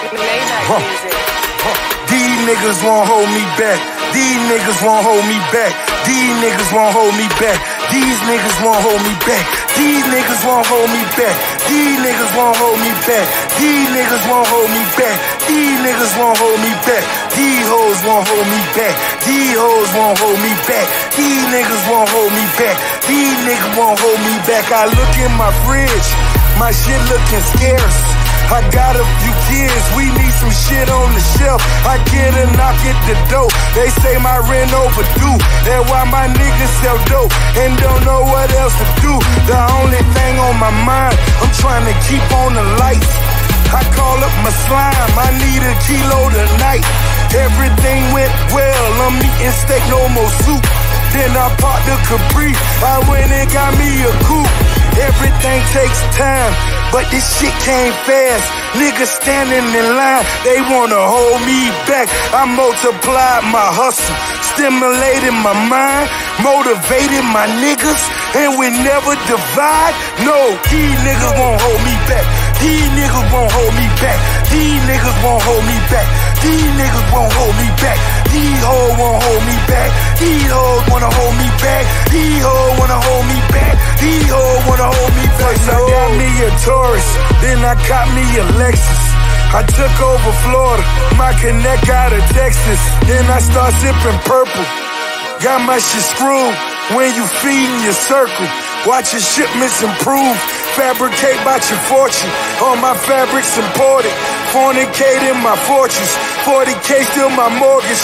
These niggas won't hold me back. These niggas won't hold me back. These niggas won't hold me back. These niggas won't hold me back. These niggas won't hold me back. These niggas won't hold me back. These niggas won't hold me back. These niggas won't hold me back. These hoes won't hold me back. These hoes won't hold me back. These niggas won't hold me back. These niggas won't hold me back. I look in my fridge, my shit looking scarce. I got a few kids, we need some shit on the shelf. I get a knock at the door, they say my rent overdue. That's why my niggas sell dope and don't know what else to do. The only thing on my mind, I'm trying to keep on the lights. I call up my slime, I need a kilo tonight. Everything went well, I'm eating steak, no more soup. Then I popped the Capri, I went and got me a coupe. Everything takes time, but this shit came fast. Niggas standing in line, they wanna hold me back. I multiplied my hustle, stimulated my mind, motivated my niggas, and we never divide. No, these niggas won't hold me back. These niggas won't hold me back. These niggas won't hold me back. These niggas won't hold me back. These hoes won't hold me back. These hoes wanna hold me back. These hoes wanna hold me back. These hoes wanna hold me back. First I got me a Taurus, then I got me a Lexus. I took over Florida, my connect out of Texas. Then I start sipping purple, got my shit screwed. When you feedin' your circle, watch your shipments improve. Fabricate about your fortune, all my fabrics imported. Fornicate in my fortress, 40K still my mortgage,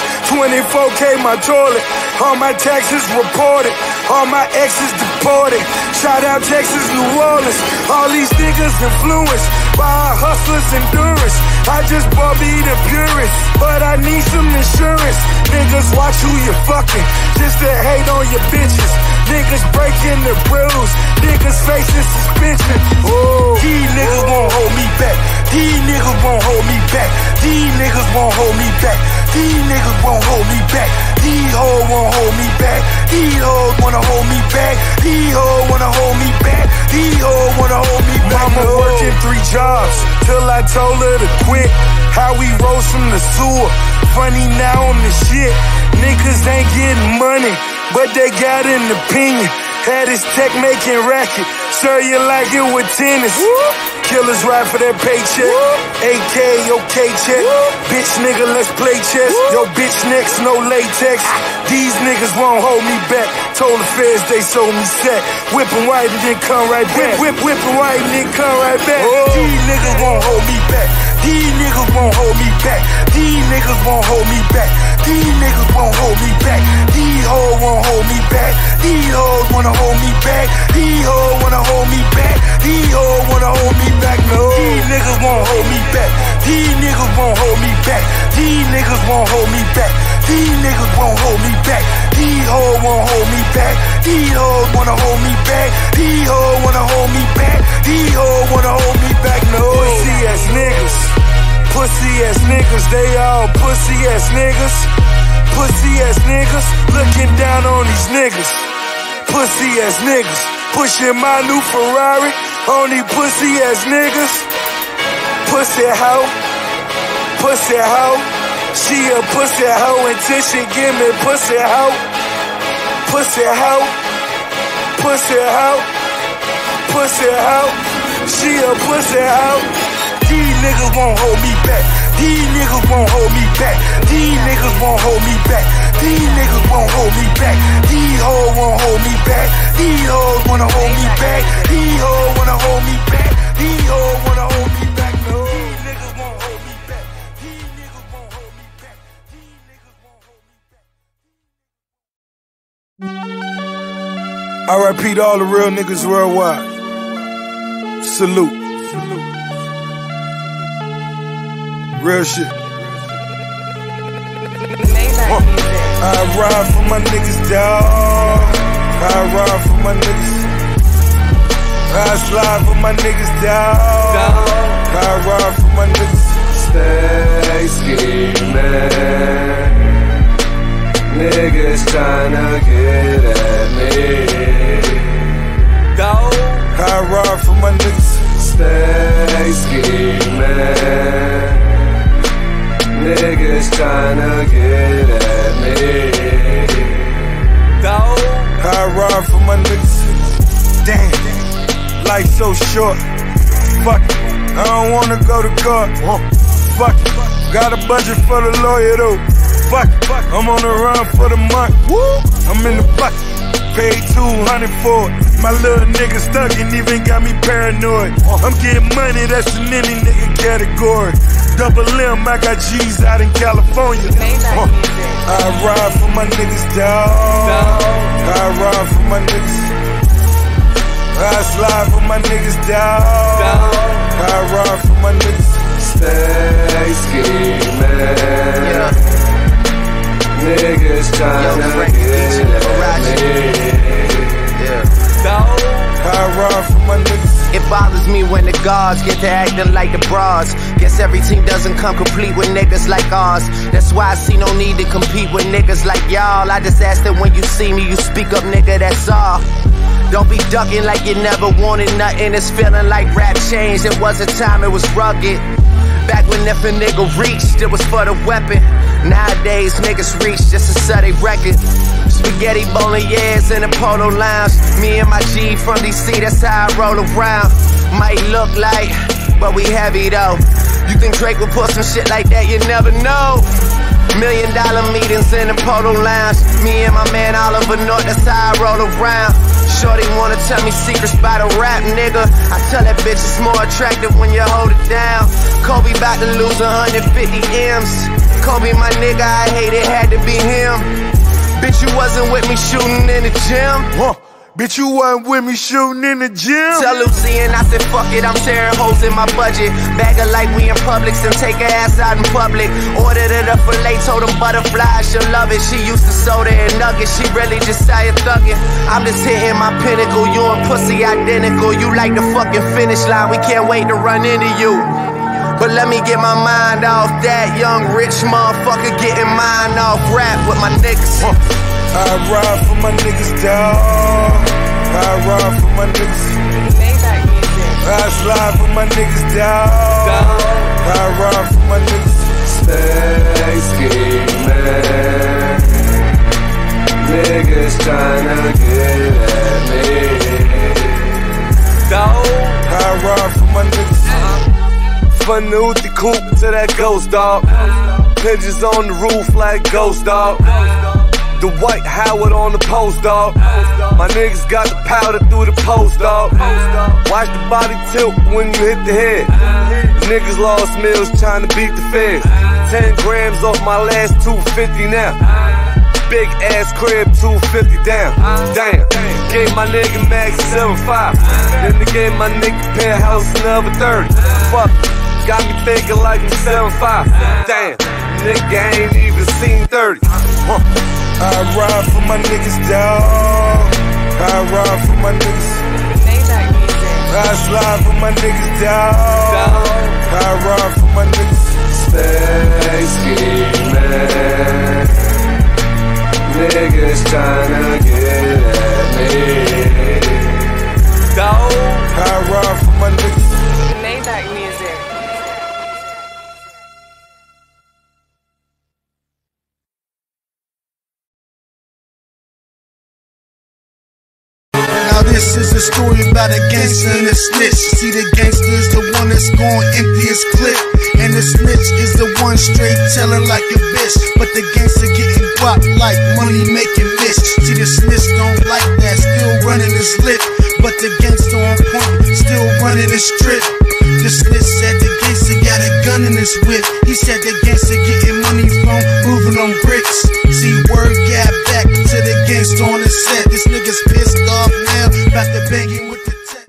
24K my toilet. All my taxes reported, all my exes deported. Shout out Texas, New Orleans, all these niggas influenced by our hustlers' endurance. I just bought me the purest, but I need some insurance. Niggas watch who you fucking, just to hate on your bitches. Niggas breaking the rules, niggas facing suspension. Oh, these niggas won't hold me back. These niggas won't hold me back. These niggas won't hold me back. These niggas won't hold me back. These hoes won't hold me back. These hoes wanna hold me back. These hoes wanna hold me back. These hoes wanna hold me back. Mama working 3 jobs till I told her to quit. How we rose from the sewer, funny now on the shit. Niggas ain't getting money, but they got an opinion. Had his tech making racket, sure you like it with tennis. Killers ride for that paycheck, AK, okay check. Bitch nigga, let's play chess. Yo bitch next, no latex. These niggas won't hold me back. Told the feds they sold me set. Whippin' white and then come right back. Whippin' white and then come right back. These niggas won't hold me back. These niggas won't hold me back. These niggas won't hold me back. These niggas won't hold me back. These hoes won't hold me back. These hoes wanna hold me back. These hoes wanna hold me back. These hoes wanna hold me back. No, these niggas won't hold me back. These niggas won't hold me back. These niggas won't hold me back. These niggas won't hold me back. These hoes won't hold me back. These hoes wanna hold me back. These hoes wanna hold me back. These hoes wanna hold me back. No, pussy ass niggas. Pussy ass niggas, they all pussy ass niggas. Pussy ass niggas, looking down on these niggas. Pussy ass niggas, pushing my new Ferrari on these pussy ass niggas. Pussy hoe, pussy hoe. She a pussy hoe until she give me pussy hoe. Pussy hoe, pussy hoe, pussy hoe. She a pussy hoe. These niggas won't hold me back. These niggas won't hold me back. These niggas won't hold me back. These niggas won't hold me back. These hoes won't hold me back. These hoes wanna hold me back. These hoes wanna hold me back. These hoes wanna hold me back. No, these niggas won't hold me back. These niggas won't hold me back. These niggas won't hold me back. R.I.P. to all the real niggas worldwide. Salute. Real shit. I ride for my niggas, dawg. I ride for my niggas. I slide for my niggas, dawg. I ride for my niggas. Stay scheming. Niggas tryna get at me. Dawg. I ride for my niggas. Stay scheming. Niggas tryna get at me. Dawg. I ride for my niggas. Damn, life so short. Fuck it, I don't wanna go to court. Fuck it, got a budget for the lawyer though. Fuck it, I'm on the run for the month. I'm in the bucket, paid $200 for it. My little nigga stuck and even got me paranoid. I'm getting money, that's in any nigga category. Double M, I got G's out in California. I ride for my niggas, dawg. I ride for my niggas. I slide for my niggas, dawg. I ride for my niggas. Stay scheming. Niggas tryna get at me. I ride for my niggas. It bothers me when the guards get to acting like the bras. Guess every team doesn't come complete with niggas like ours. That's why I see no need to compete with niggas like y'all. I just ask that when you see me, you speak up, nigga, that's all. Don't be ducking like you never wanted nothing. It's feeling like rap changed. It was a time it was rugged. Back when if a nigga reached, it was for the weapon. Nowadays, niggas reach just to sell they record. Spaghetti bolognese in the Polo Lounge. Me and my G from DC, that's how I roll around. Might look like, but we heavy though. You think Drake would put some shit like that? You never know. $1 million meetings in the Polo Lounge. Me and my man Oliver North, that's how I roll around. Shorty wanna tell me secrets about a rap, nigga. I tell that bitch it's more attractive when you hold it down. Kobe about to lose 150 M's. Kobe my nigga, I hate it, had to be him. Bitch, you wasn't with me shooting in the gym. Bitch, you wasn't with me shooting in the gym. Tell Lucy and I said, fuck it, I'm tearing holes in my budget. Bag her like we in Publix and take her ass out in public. Ordered it up filet, told them butterflies, she'll love it. She used to soda and nuggets, she really just started thugging. I'm just hitting my pinnacle, you and pussy identical. You like the fucking finish line, we can't wait to run into you. But let me get my mind off that young rich motherfucker getting mine off rap with my niggas. I ride for my niggas, dawg. I ride for my niggas. I slide for my niggas, dawg. I ride for my niggas. Stay scheming. Niggas tryna get at me. I ride for my niggas. From the Uzi coupe to that ghost dog. Pigeons on the roof like ghost dog. The white Howard on the post, dog. My niggas got the powder through the post, dog. Watch the body tilt when you hit the head. Niggas lost meals trying to beat the feds. 10 grams off my last 250 now. Big ass crib, 250 down. Damn. Gave my nigga Max 7.5. Then they gave my nigga penthouse another 30. Fuck. Got me thinking like I'm 7.5. Damn. Nigga ain't even seen 30. I ride for my niggas, dawg. I ride for my niggas. I slide for my niggas, dawg. I ride for my niggas. Stay scheming. Niggas tryna get at me. I ride for my niggas. Maybach music. Now this is a story about a gangster and a snitch. See, the gangster is the one that's going empty his clip, and the snitch is the one straight telling like a bitch. But the gangster getting guap like money making bitch. See, the snitch don't like that, still running his lip. But the gangster on point, still running his strip. The snitch said the gangster got a gun in his whip. He said the gangster getting money from moving on bricks. See, word got back to the gangster on the set. This nigga's pissed off now, about to bang him with the tech.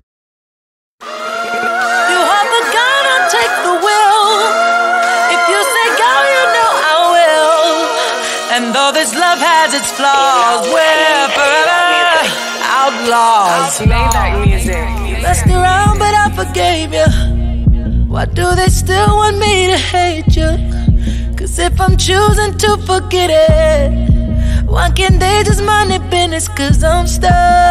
You have the gun, I'll take the will. If you say go, you know I will. And though this love has its flaws, we're forever outlaws. Maybach music. Messed around, but I forgave you. Why do they still want me to hate you? Cause if I'm choosing to forget it, why can't they just mind their business? Cause I'm stuck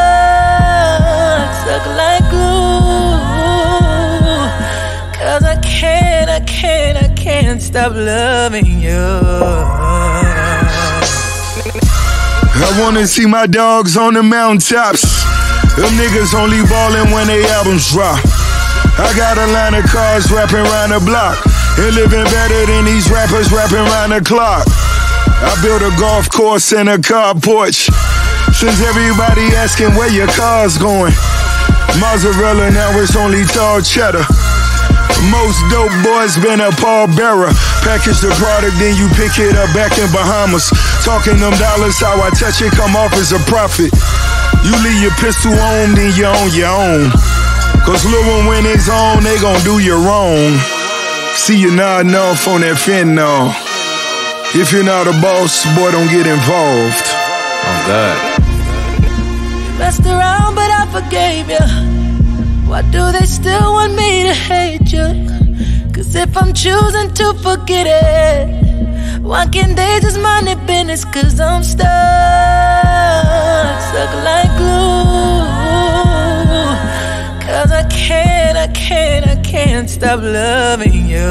like glue. Cause I can't stop loving you. I wanna see my dogs on the mountaintops. Them niggas only ballin' when they albums drop. I got a line of cars rapping round the block, and living better than these rappers rapping round the clock. I built a golf course and a car porch. Since everybody asking where your car's going, mozzarella, now it's only tall cheddar. Most dope boys been a pallbearer. Package the product, then you pick it up back in Bahamas. Talking them dollars, how I touch it, come off as a profit. You leave your pistol on, then you're on your own. Cause little one, when it's on, they gon' do you wrong. See you nodding off on that fentanyl. If you're not a boss, boy, don't get involved. Oh, God. Messed around, but I forgave you. Why do they still want me to hate you? Cause if I'm choosing to forget it, why can't they just mind their business? Cause I'm stuck like glue. Cause I can't stop loving you.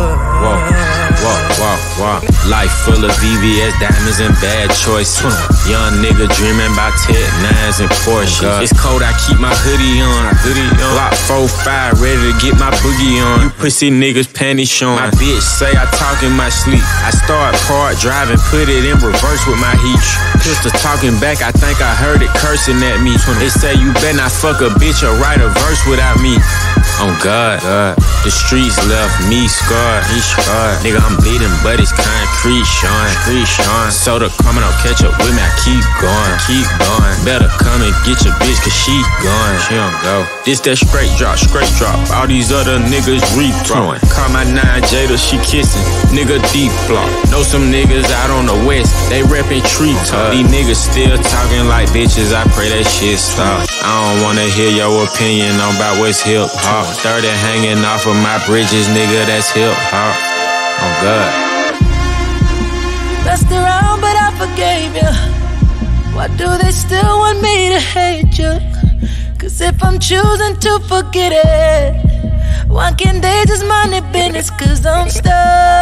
Walk. Life full of VVS, diamonds, and bad choices. Young nigga dreaming about Ted 9s and Porsche. It's cold, I keep my hoodie on. Block 4-5, ready to get my boogie on. You pussy niggas panties showing. My bitch say I talk in my sleep. I start part driving, put it in reverse with my heat. Pistol talking back, I think I heard it cursing at me. They say you better not fuck a bitch or write a verse without me. Oh God, the streets left me scarred. Nigga, I'm bleeding, but it's concrete, showing. Soda coming up, catch up with me, I keep going. Better come and get your bitch, cause she gone. She don't go. This that straight drop. All these other niggas rethrowing. Call my 9 Jada, she kissing. Nigga deep block. Know some niggas out on the west, they reppin' tree talk. These niggas still talking like bitches, I pray that shit stop. I don't wanna hear your opinion on about what's hip hop. 30 hanging off of my bridges, nigga, that's hip hop. Oh God. Messed around, but I forgave you. Why do they still want me to hate you? Cause if I'm choosing to forget it, why can't they just mind their business? Cause I'm stuck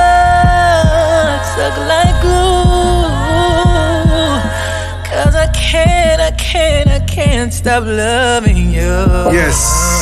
like glue. Cause I can't stop loving you. Yes.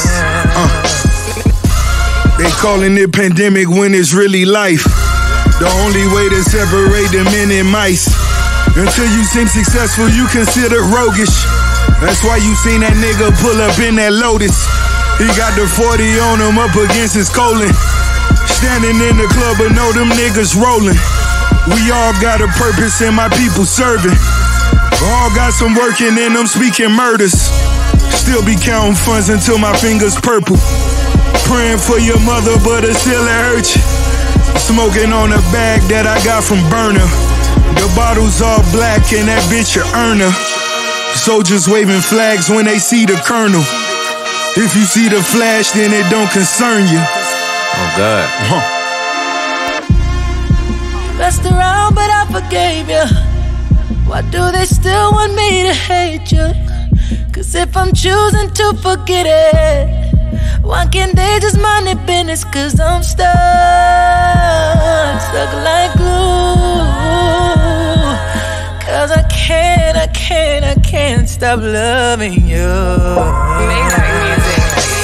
They calling it pandemic when it's really life. The only way to separate the men and mice. Until you seem successful, you consider roguish. That's why you seen that nigga pull up in that Lotus. He got the 40 on him up against his colon. Standing in the club, but know them niggas rolling. We all got a purpose and my people serving. All got some working in them speaking murders. Still be counting funds until my fingers purple. Praying for your mother, but it still hurt you. Smoking on a bag that I got from Burner. The bottles all black and that bitch a earner. Soldiers waving flags when they see the colonel. If you see the flash, then it don't concern you. Oh God. Messed around, but I forgave you. Why do they still want me to hate you? Cause if I'm choosing to forget it, why can't they just mind their business? Cause I'm stuck like glue. Cause I can't stop loving you. Maybach music.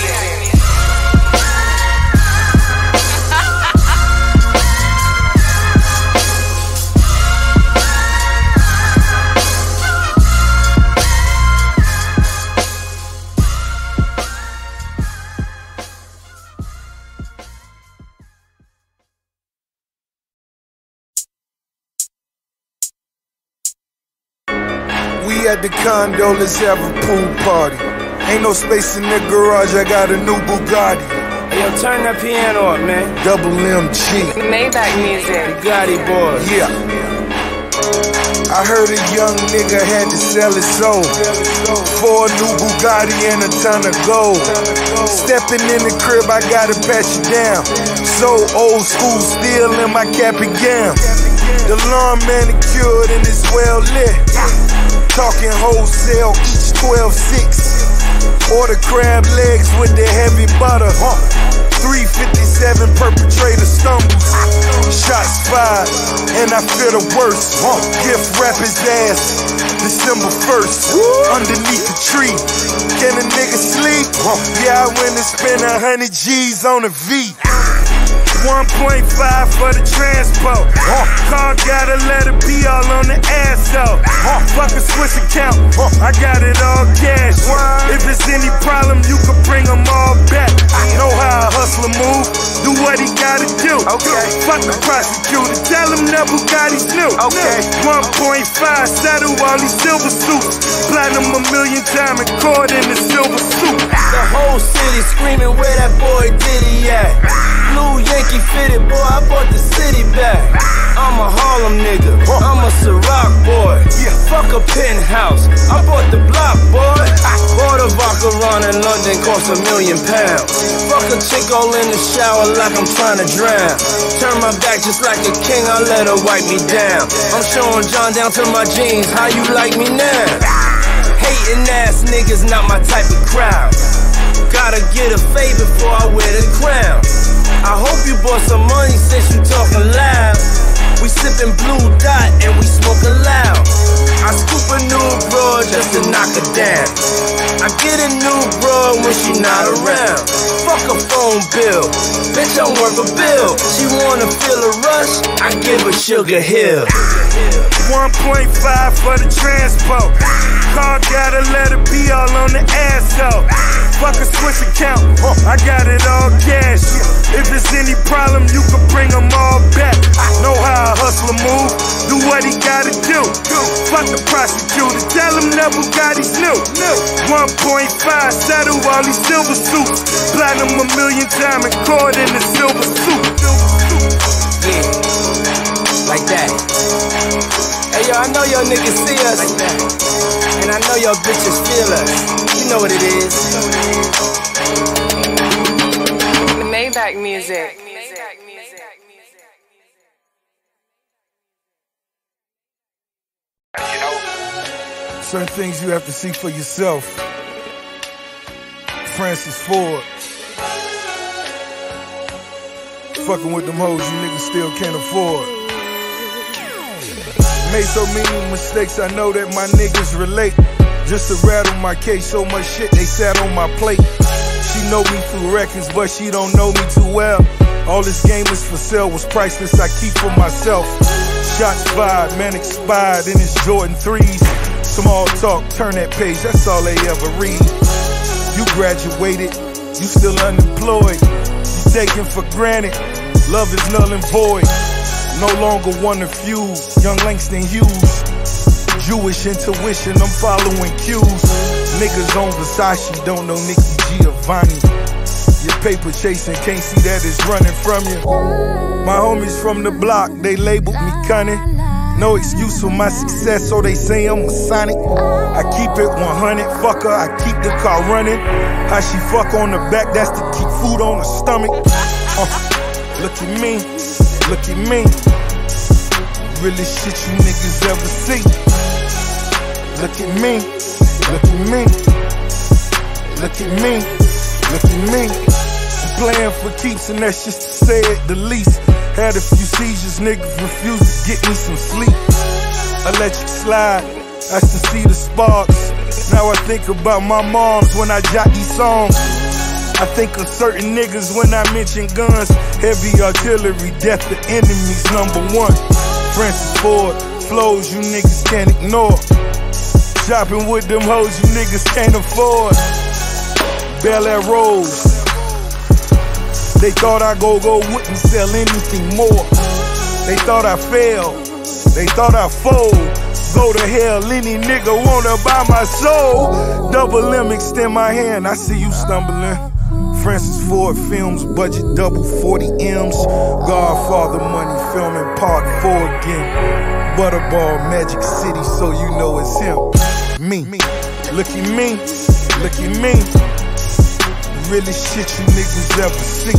We at the condo, let's have a pool party. Ain't no space in the garage, I got a new Bugatti. Hey, yo, turn that piano up, man. Double MG. Maybach music. Bugatti boys. Yeah. I heard a young nigga had to sell his soul for a new Bugatti and a ton of gold. Stepping in the crib, I gotta pat you down. So old school, still in my cap and gown. The lawn manicured and it's well lit. Talking wholesale, each 12.6. Order crab legs with the heavy butter. 357 perpetrator stumbles. Shots fired, and I feel the worst. Gift wrap his ass December 1st. Underneath the tree. Can a nigga sleep? Yeah, I went and spent 100 G's on a V. 1.5 for the transport. Car gotta let it be all on the ass though. Fuck a Swiss account, I got it all cash. If it's any problem, you can bring them all back. Know how a hustler move, do what he gotta do. Fuck the prosecutor, tell him that Bugatti's new. 1.5, settle all these silver suits. Platinum a million time and caught in the silver suit. The whole city screaming where that boy Diddy at. Blue Yankee fitted, boy, I bought the city back. I'm a Harlem nigga, I'm a Ciroc boy. Fuck a penthouse, I bought the block, boy. Bought a vodka run in London, cost £1 million. Fuck a chick all in the shower like I'm trying to drown. Turn my back just like a king, I let her wipe me down. I'm showing John down to my jeans, how you like me now? Hating ass niggas, not my type of crowd. Gotta get a favor before I wear the crown. I hope you bought some money since you talking loud. We sippin' Blue Dot and we smoking loud. I scoop a new broad just to knock her down. I get a new broad when she not around. Fuck a phone bill, bitch I'm worth a bill. She wanna feel a rush, I give her Sugar Hill. 1.5 for the transport. Car gotta let it be all on the ass though. Fuck a Swiss account, I got it all cash. If it's any problem, you can bring them all back. Know how a hustler move, do what he gotta do. Fuck the prosecutor, tell him that Bugatti's new. 1.5, settle all these silver suits. Platinum a million time and caught in the silver suit. Yeah, like that. Hey yo, I know your niggas see us, and I know your bitches feel us. You know what it is. Maybach music. Certain things you have to see for yourself. Francis Ford. Fucking with them hoes you niggas still can't afford. Made so many mistakes, I know that my niggas relate. Just to rattle my case, so much shit they sat on my plate. She know me through records, but she don't know me too well. All this game is for sale, was priceless, I keep for myself. Shots fired, man expired in his Jordan 3s. Small talk, turn that page, that's all they ever read. You graduated, you still unemployed. You taken for granted, love is null and void. No longer one of few, young Langston Hughes. Jewish intuition, I'm following cues. Niggas on Versace, don't know Nikki Giovanni. Your paper chasing, can't see that it's running from you. My homies from the block, they labeled me cunning. No excuse for my success, so they say I'm a Sonic. I keep it 100, fuck her, I keep the car running. How she fuck on the back, that's to keep food on her stomach. Look at me, look at me. Realest shit you niggas ever see. Look at me, look at me. Look at me, look at me. I'm playing for keeps and that's just to say it the least. Had a few seizures, niggas refused to get me some sleep. Electric slide, I still see the sparks. Now I think about my moms when I jot these songs. I think of certain niggas when I mention guns. Heavy artillery, death to enemies, #1. Francis Ford, flows you niggas can't ignore. Shopping with them hoes you niggas can't afford. Bel Air Rose. They thought I go wouldn't sell anything more. They thought I failed. They thought I fold. Go to hell, any nigga wanna buy my soul. Double M, extend my hand, I see you stumbling. Francis Ford Films, budget double 40 M's. Godfather money, filming part 4 again. Butterball, Magic City, so you know it's him. Me, look at me, look at me. The realest shit you niggas ever see.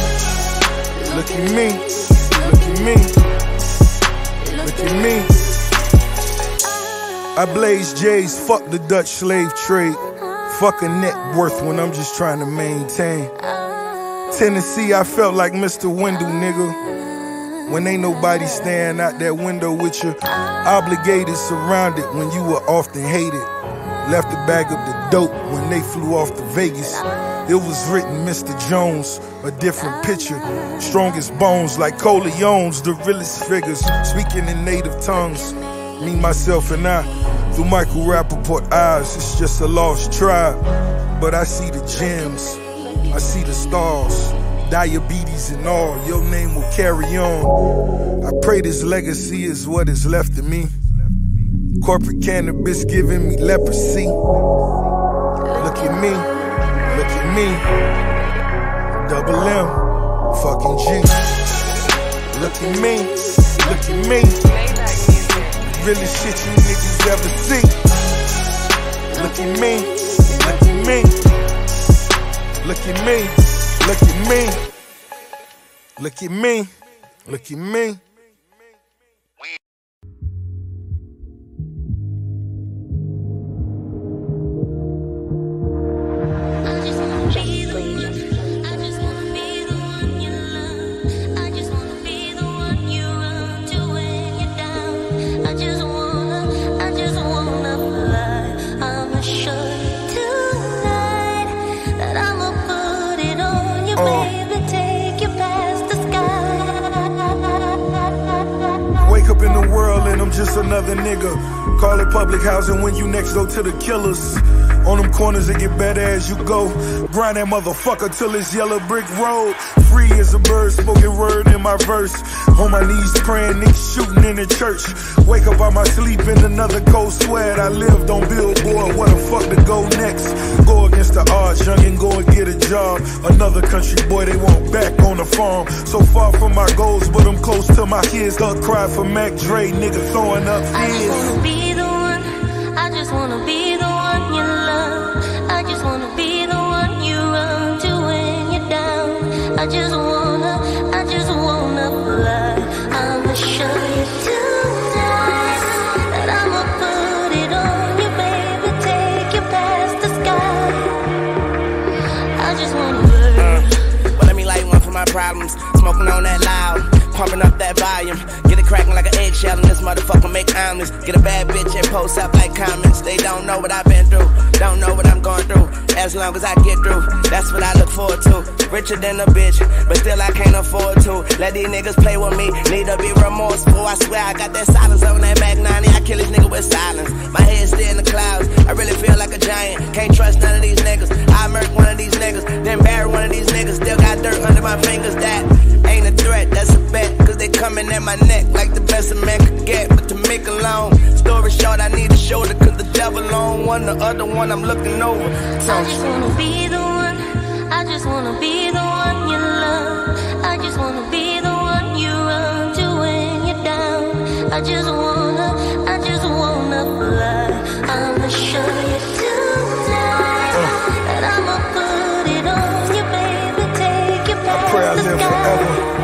Look at me, look at me, look at me. I blaze J's, fuck the Dutch slave trade. Fuck a net worth when I'm just trying to maintain. Tennessee, I felt like Mr. Wendell, nigga. When ain't nobody staring out that window with you. Obligated, surrounded when you were often hated. Left the bag of the dope when they flew off to Vegas. It was written Mr. Jones, a different picture. Strongest bones like Corleone's, the realest figures. Speaking in native tongues, me, myself, and I. Through Michael Rappaport eyes, it's just a lost tribe. But I see the gems, I see the stars. Diabetes and all, your name will carry on. I pray this legacy is what is left of me. Corporate cannabis giving me leprosy. Look at me, look at me. Double M, fucking G. Look at me, look at me. Realest shit you niggas ever see. Look at me, look at me. Look at me, look at me. Look at me, look at me. Wake up in the world and I'm just another nigga. Call it public housing when you next door to the killers. On them corners it get better as you go. Grind that motherfucker till it's yellow brick road. Free as a bird, spoken word in my verse. On my knees praying, niggas shooting in the church. Wake up out my sleep in another cold sweat. I lived on Billboard, what the fuck to go next? Go against the odds, youngin', go and get a job. Another country boy, they want back on the farm. So far from my goals, but I'm close to my kids. Thug cry for Mac Dre, nigga throwing up fears. I just wanna be the one, I just wanna be the one you love. I just wanna be the one you run to when you're down. I just wanna fly. I'ma show you tonight that I'ma put it on you, baby. Take you past the sky. I just wanna burn. Well, let me light one for my problems. Smoking on that loud, pumping up that volume. Get it cracking like an eggshell and this motherfucker make omelets. Get a bad bitch and post up like comments. They don't know what I've been through, don't know what I'm going through. As long as I get through, that's what I look forward to. Richer than a bitch, but still I can't afford to let these niggas play with me. Need to be remorseful, I swear I got that silence on that Mac 90. I kill these niggas with silence. My head's still in the clouds, I really feel like a giant. Can't trust none of these niggas. I murk one of these niggas, then bury one of these niggas. Still got dirt under my fingers, that ain't a threat, that's a bet. Cause they coming at my neck like the best a man could get. But to make a long story short, I need a shoulder. Cause the devil on one, the other one I'm looking over. I just wanna be the one, I just wanna be the one you love. I just wanna be the one you run to when you're down. I just wanna fly. I'ma show you tonight that I'ma put it on you, baby. Take you past the sky.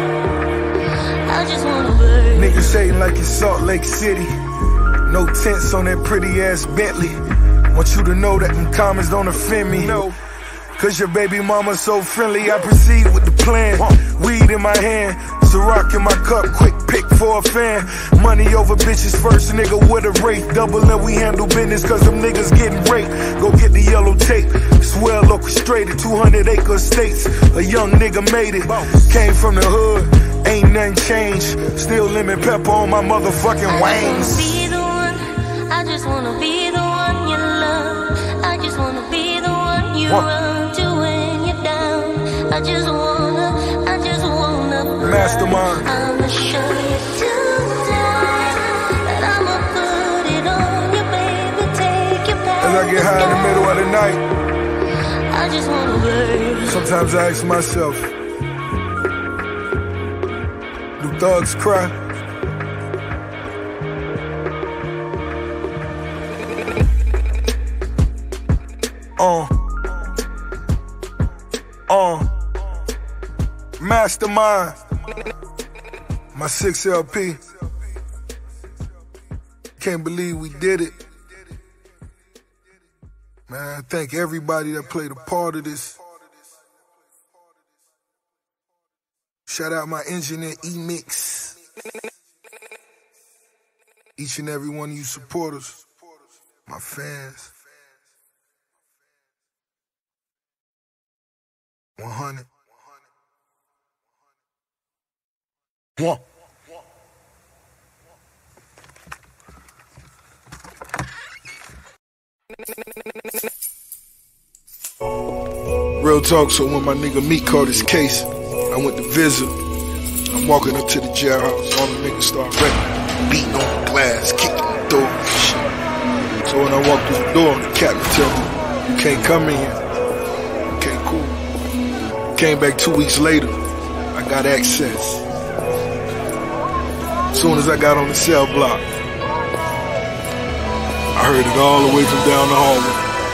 I just wanna burn. Niggas hating like it's Salt Lake City. No tents on that pretty ass Bentley. Want you to know that them comments don't offend me. No. Cause your baby mama so friendly, I proceed with the plan. Weed in my hand, Ciroc in my cup, quick pick for a fan. Money over bitches first, nigga with a rate. Double and we handle business cause them niggas getting raped. Go get the yellow tape, it's well orchestrated. 200-acre estates, a young nigga made it. Came from the hood, ain't nothing changed. Still lemon pepper on my motherfucking wings. I just wanna be the one you love. I just wanna be the one you run to when you're down. I just wanna Mastermind. I'ma show you tonight that I'ma put it on you, baby. Take you past as I get high in the middle of the night, I just wanna burn. Sometimes I ask myself, do thugs cry? Mastermind, my 6 LP. Can't believe we did it. Man, I thank everybody that played a part of this. Shout out my engineer E-Mix. Each and every one of you supporters, my fans. 100. One. Real talk, so when my nigga Meek called his case, I went to visit. I'm walking up to the jailhouse, all the niggas start rapping, beating on the glass, kicking the door and shit. So when I walk through the door, the captain tell me, you can't come in here. Okay, cool. Came back 2 weeks later, I got access. As soon as I got on the cell block, I heard it all the way from down the hallway.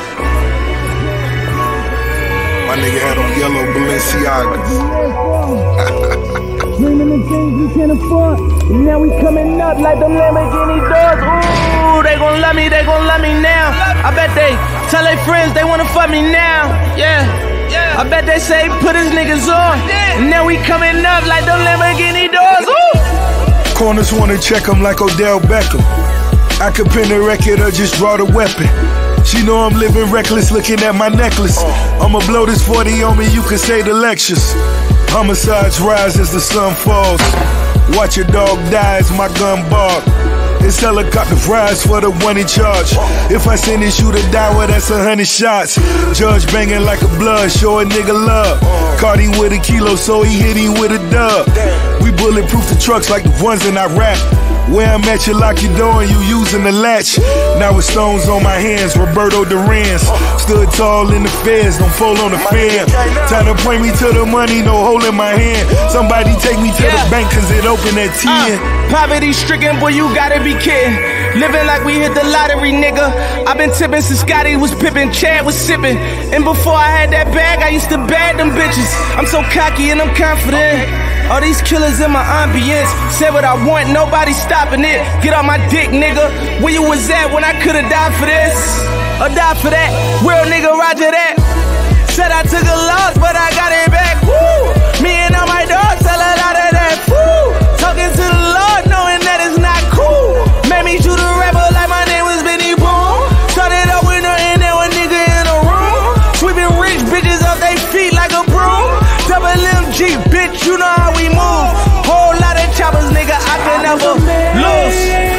My nigga had on yellow Balenciagas. Dreaming of things we can't afford. And now we coming up like them Lamborghini doors. Ooh, they gon' love me now. I bet they tell their friends they wanna fuck me now. Yeah. I bet they say put his niggas on. And now we coming up like them Lamborghini doors. Ooh. Corners wanna check him like Odell Beckham. I could pin a record or just draw the weapon. She know I'm living reckless, looking at my necklace. I'ma blow this 40 on me, you can say the lectures. Homicides rise as the sun falls. Watch your dog die as my gun bark. It's helicopter fries for the one in charge. If I send this you to die, well that's 100 shots. Judge banging like a blood, show a nigga love. Caught him with a kilo, so he hit him with a dub. We bulletproof the trucks like the ones in Iraq. Where I'm at, you lock your door and you using the latch. Now with stones on my hands, Roberto Duran's. Stood tall in the feds, don't fall on the fan. Time to point me to the money, no hole in my hand. Somebody take me to the bank cause it open at 10. Poverty stricken, boy, you gotta be kidding. Living like we hit the lottery, nigga. I've been tipping since Scotty was pippin', Chad was sippin'. And before I had that bag, I used to bag them bitches. I'm so cocky and I'm confident. All these killers in my ambience. Said what I want, nobody stopping it. Get on my dick, nigga. Where you was at when I could've died for this? Or died for that? Real nigga, roger that. Said I took a loss, but I got it back. Woo! Me and all my dogs tell a lot of that. Woo! Talking to the Lord, knowing that it's not cool. Made me shoot a rapper like my name was Benny Boom. Started up with nothing, there was nigga in a room. Sweeping rich bitches off they feet like a broom. Double MG, bitch, you know how we move. Whole lot of choppers, nigga, I can never lose.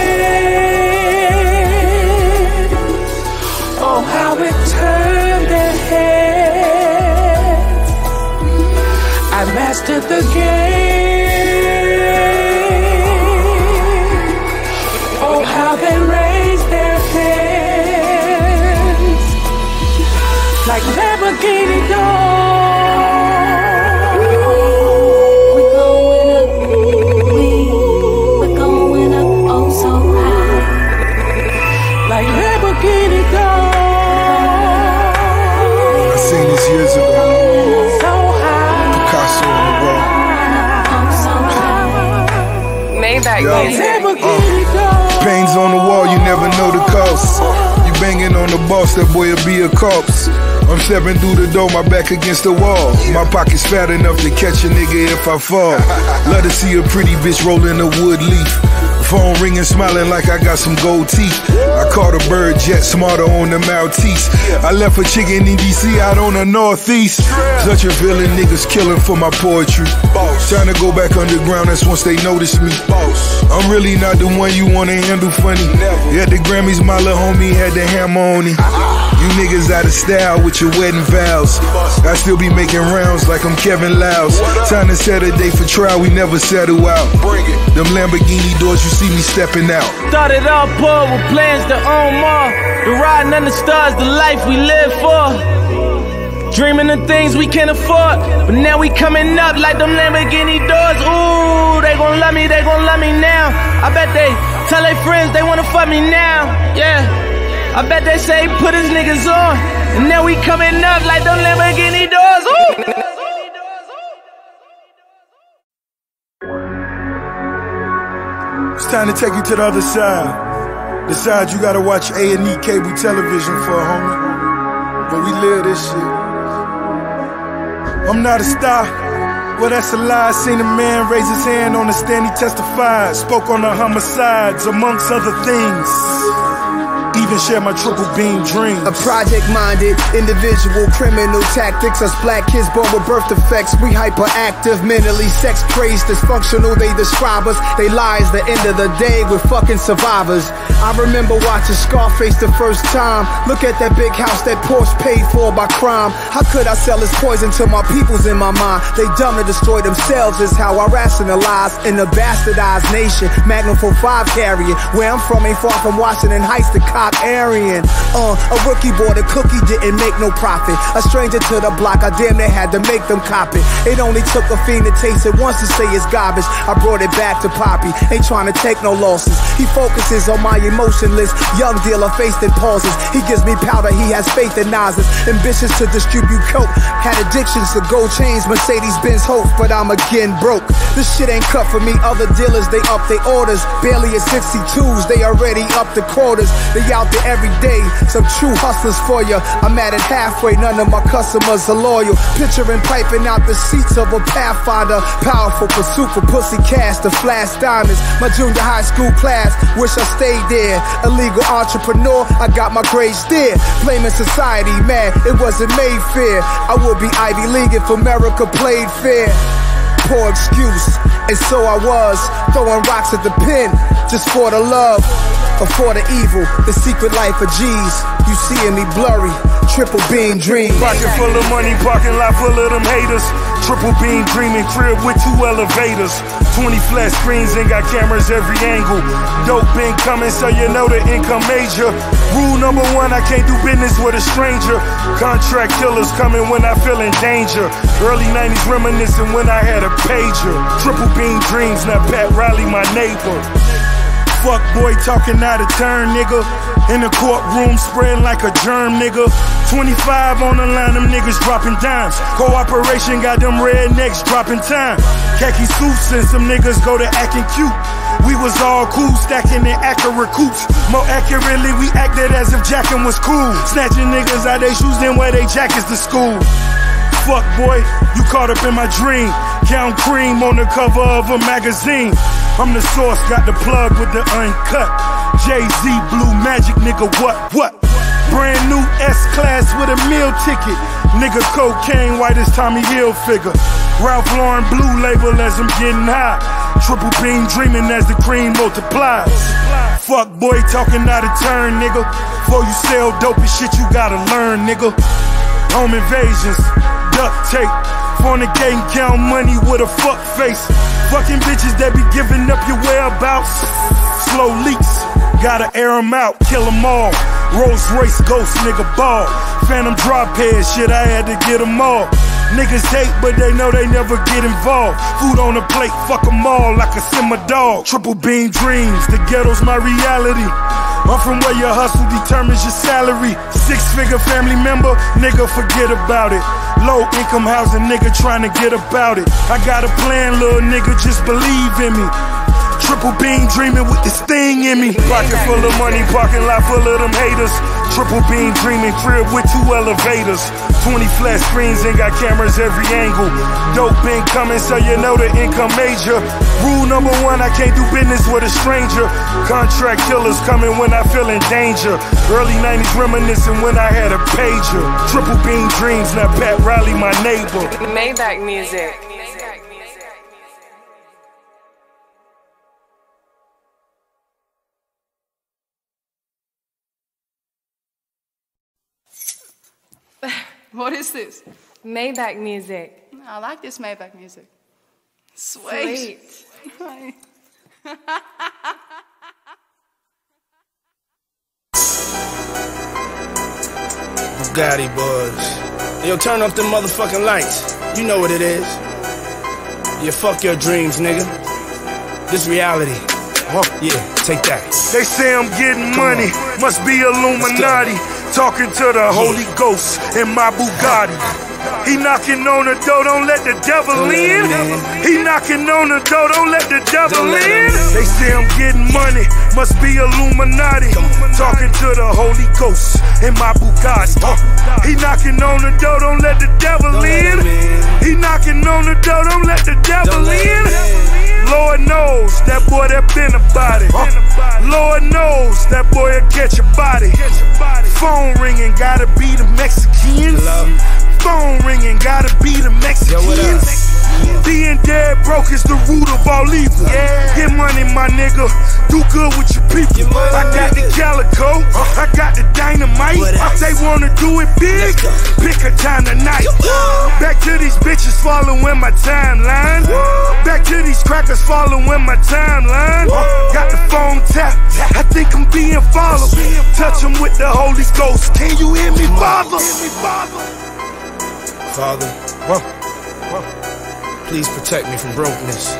Oh, how it turned their heads. I mastered the game. Oh, how they raised their hands like Lamborghini doors. Years ago, Picasso on the wall. Maybach music. Pains on the wall, you never know the cost. You banging on the boss, that boy will be a corpse. I'm stepping through the door, my back against the wall. My pocket's fat enough to catch a nigga if I fall. Love to see a pretty bitch rolling a wood leaf. Phone ringing, smiling like I got some gold teeth. I caught a bird jet, smarter on the Maltese. I left a chicken in DC out on the Northeast. Such a villain, niggas killing for my poetry. Trying to go back underground, that's once they notice me. I'm really not the one you wanna handle funny. At the Grammys, my little homie had the hammer on him. You niggas out of style with your wedding vows. I still be making rounds like I'm Kevin Lyles. Time to set a date for trial, we never settle out. Them Lamborghini doors, you see me stepping out. Started off poor with plans to own more. The riding under stars, the life we live for. Dreaming of things we can't afford. But now we coming up like them Lamborghini doors. Ooh, they gon' love me now. I bet they tell their friends they wanna fuck me now. Yeah. I bet they say put his niggas on. And now we coming up like them Lamborghini doors. Ooh. It's time to take you to the other side. The side you gotta watch A&E cable television for, homie. But we live this shit. I'm not a star. Well, that's a lie. Seen a man raise his hand on the stand, he testified. Spoke on the homicides, amongst other things. even share my triple beam dreams. A project-minded individual, criminal tactics. Us black kids born with birth defects. We hyperactive, mentally sex crazed, dysfunctional. They describe us. They lie is the end of the day. We're fucking survivors. I remember watching Scarface the first time. Look at that big house that Porsche paid for by crime. How could I sell this poison to my peoples in my mind? They dumb to destroy themselves is how I rationalize. In a bastardized nation, Magnum 45 carrying. Where I'm from ain't far from Washington Heights, the Cock Aryan. A rookie bought a cookie, didn't make no profit. A stranger to the block, I damn near had to make them cop it. It only took a fiend to taste it once to say it's garbage. I brought it back to Poppy, ain't trying to take no losses. He focuses on my emotionless young dealer faced in pauses. He gives me powder, he has faith in Nas's. Ambitious to distribute coke, had addictions to gold chains, Mercedes-Benz hopes, but I'm again broke. This shit ain't cut for me, other dealers, they up their orders. Barely at 62s, they already up the quarters. They out there every day, some true hustlers for ya. I'm at it halfway, none of my customers are loyal. Picturing piping out the seats of a Pathfinder. Powerful pursuit for pussy cash to flash diamonds. My junior high school class, wish I stayed there. Illegal entrepreneur, I got my grades there. Blaming society, man, it wasn't made fair. I would be Ivy League if America played fair. Poor excuse, and so I was throwing rocks at the pen just for the love or for the evil. The secret life of G's, you seeing me blurry. Triple beam dream. Pocket full of money, parking lot full of them haters. Triple beam dreaming, crib with 2 elevators. 20 flat screens and got cameras every angle. Dope been coming, so you know the income major. Rule number 1, I can't do business with a stranger. Contract killers coming when I feel in danger. Early 90s reminiscing when I had a pager. Triple beam dreams, now Pat Riley my neighbor. Fuck boy talking out of turn, nigga. In the courtroom spreading like a germ, nigga. 25 on the line, them niggas dropping dimes. Cooperation got them rednecks dropping time. Khaki suits and some niggas go to acting cute. We was all cool, stacking in accurate coops. More accurately, we acted as if jacking was cool. Snatching niggas out they shoes, then wear they jackets to school. Fuck boy, you caught up in my dream. Count cream on the cover of a magazine. I'm the source, got the plug with the uncut. Jay-Z, Blue Magic, nigga, what? Brand new S-Class with a meal ticket. Nigga, cocaine, white as Tommy Hilfiger. Ralph Lauren blue label as I'm getting high. Triple beam dreaming as the cream multiplies. Fuck boy talking out of turn, nigga. Before you sell dope and shit, you gotta learn, nigga. Home invasions, duct tape. Fornicating, count money with a fuck face. Fucking bitches that be giving up your whereabouts. Slow leaks, gotta air them out, kill them all. Rolls Royce ghost, nigga ball. Phantom drop head, shit, I had to get them all. Niggas hate, but they know they never get involved. Food on the plate, fuck them all like a simmer dog. Triple beam dreams, the ghetto's my reality. I'm from where your hustle determines your salary. 6-figure family member, nigga, forget about it. Low income housing, nigga, trying to get about it. I got a plan, little nigga, just believe in me. Triple beam dreaming with this thing in me. Pocket full of money, parking lot full of them haters. Triple beam dreaming, crib with 2 elevators. 20 flat screens and got cameras every angle. Dope been coming, so you know the income major. Rule number 1, I can't do business with a stranger. Contract killers coming when I feel in danger. Early 90s reminiscing when I had a pager. Triple beam dreams, now Pat Riley my neighbor. Maybach music. What is this? Maybach music. I like this Maybach music. Sweet. Bugatti boys. Yo, turn off them motherfucking lights. You know what it is. Yeah, fuck your dreams, nigga. This reality. Yeah, take that. They say I'm getting money, must be Illuminati. Talking to the Holy Ghost in my Bugatti. He knocking on the door, don't let the devil in. He knocking on the door, don't let the devil in. They say I'm getting money, must be Illuminati. Talking to the Holy Ghost in my Bugatti. He knocking on the door, don't let the devil in. He knocking on the door, don't let the devil in. Lord knows that boy that been about it. Lord knows that boy will catch a body. Phone ringing, gotta be the Mexicans. Phone ringing, gotta be the Mexicans. Being dead broke is the root of all evil. Get money, my nigga. Do good with your people. I got the calico. I got the dynamite. They wanna do it big. Pick a time tonight. Back to these bitches following my timeline. Back to these crackers following my timeline. Got the phone tapped. I think I'm being followed. Touch them with the Holy Ghost. Can you hear me, Father? Father, please protect me from brokenness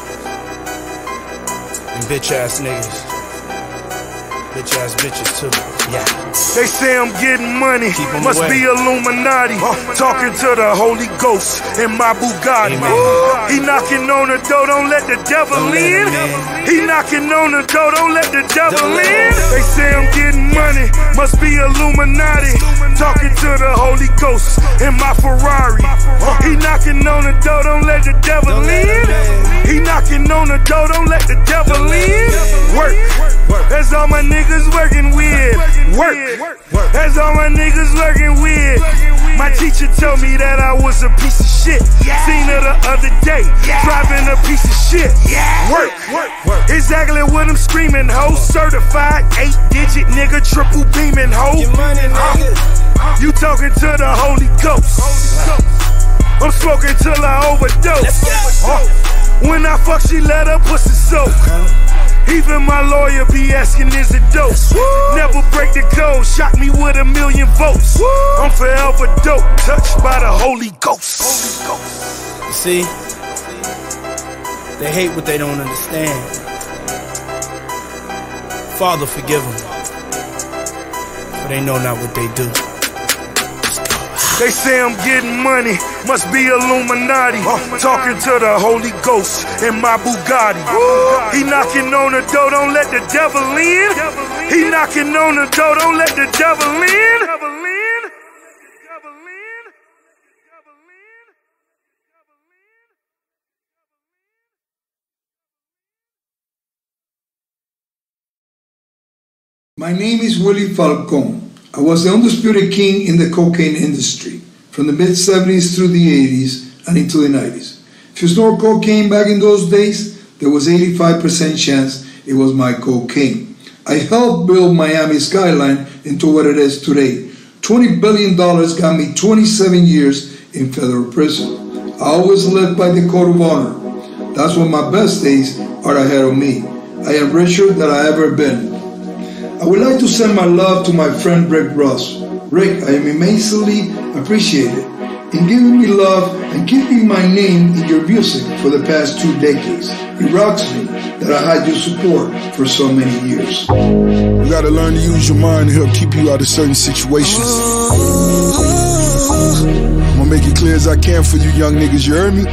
and bitch ass niggas. Bitch ass bitches too. Yeah. They say I'm getting money, must be Illuminati. Talking to the Holy Ghost in my Bugatti. He knocking on the door, don't let the devil in. He knocking on the door, don't let the devil in. They say I'm getting money, must be Illuminati. Talking to the Holy Ghost in my Ferrari. He knocking on the door, don't let the devil in. He knocking on the door, don't let the devil in. Work, that's all my niggas working with. Work, that's all my niggas working with. My teacher told me that I was a piece of shit. Seen her the other day, driving a piece of shit. Work, exactly what I'm screaming, ho. Certified 8-digit nigga, triple beaming, ho. You talking to the Holy Ghost. I'm smoking till I overdose. When I fuck, she let her pussy soak. Even my lawyer be asking, is it dose? Never break the code, shock me with 1,000,000 votes. I'm forever dope, touched by the Holy Ghost. You see, they hate what they don't understand. Father, forgive them, for they know not what they do. They say I'm getting money, must be Illuminati. Talking to the Holy Ghost in my Bugatti. He knocking on the door, don't let the devil in. He knocking on the door, don't let the devil in. My name is Willie Falcon. I was the undisputed king in the cocaine industry from the mid-70s through the 80s and into the 90s. If you snort cocaine back in those days, there was 85% chance it was my cocaine. I helped build Miami skyline into what it is today. $20 billion got me 27 years in federal prison. I always lived by the code of honor. That's when my best days are ahead of me. I am richer than I ever been. I would like to send my love to my friend Rick Ross. Rick, I am immensely appreciated in giving me love and keeping my name in your music for the past 2 decades. It rocks me that I had your support for so many years. You gotta learn to use your mind to help keep you out of certain situations. I'm gonna make it clear as I can for you young niggas, you heard me?